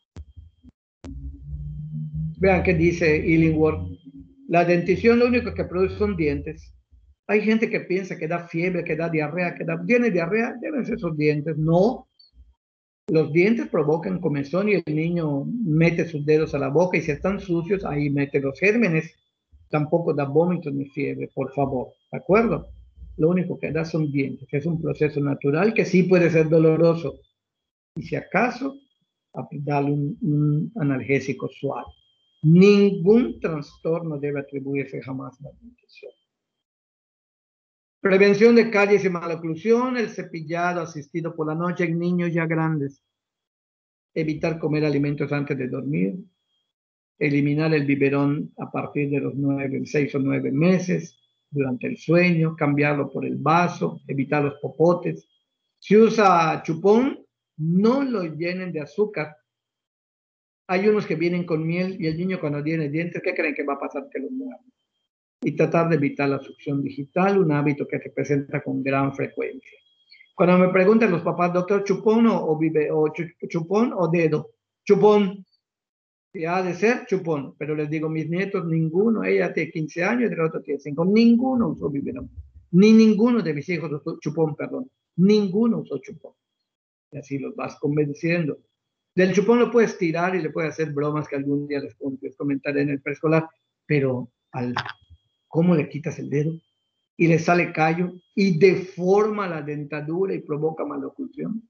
Vean qué dice Illingworth. La dentición lo único que produce son dientes. Hay gente que piensa que da fiebre, que da diarrea, que da, tiene diarrea, deben ser sus dientes. No. Los dientes provocan comezón y el niño mete sus dedos a la boca y si están sucios, ahí mete los gérmenes. tampoco da vómitos ni fiebre, por favor, ¿de acuerdo? Lo único que da son dientes, es un proceso natural que sí puede ser doloroso. Y si acaso, darle un, un analgésico suave. Ningún trastorno debe atribuirse jamás a la nutrición. Prevención de caries y maloclusión, el cepillado asistido por la noche en niños ya grandes. Evitar comer alimentos antes de dormir. Eliminar el biberón a partir de los nueve, seis o nueve meses durante el sueño. Cambiarlo por el vaso. Evitar los popotes. Si usa chupón, no lo llenen de azúcar. Hay unos que vienen con miel y el niño cuando tiene dientes, ¿qué creen que va a pasar? Que los muerde. Y tratar de evitar la succión digital, un hábito que se presenta con gran frecuencia. Cuando me preguntan los papás, doctor, ¿chupón o, o, vive, o chupón o dedo? Chupón. Y ha de ser chupón. Pero les digo, mis nietos, ninguno, ella tiene quince años y el otro tiene cinco, ninguno usó biberón. Ni ninguno de mis hijos usó chupón, perdón. Ninguno usó chupón. Y así los vas convenciendo. Del chupón lo puedes tirar y le puedes hacer bromas que algún día les, les comentaré en el preescolar, pero al, ¿cómo le quitas el dedo? Y le sale callo y deforma la dentadura y provoca maloclusión.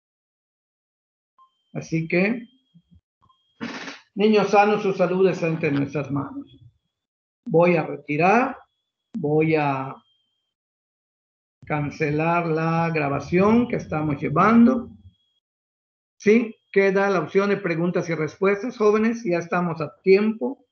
Así que, niños sanos, su salud está entre nuestras manos. Voy a retirar, voy a cancelar la grabación que estamos llevando. ¿Sí? Queda la opción de preguntas y respuestas, jóvenes, ya estamos a tiempo.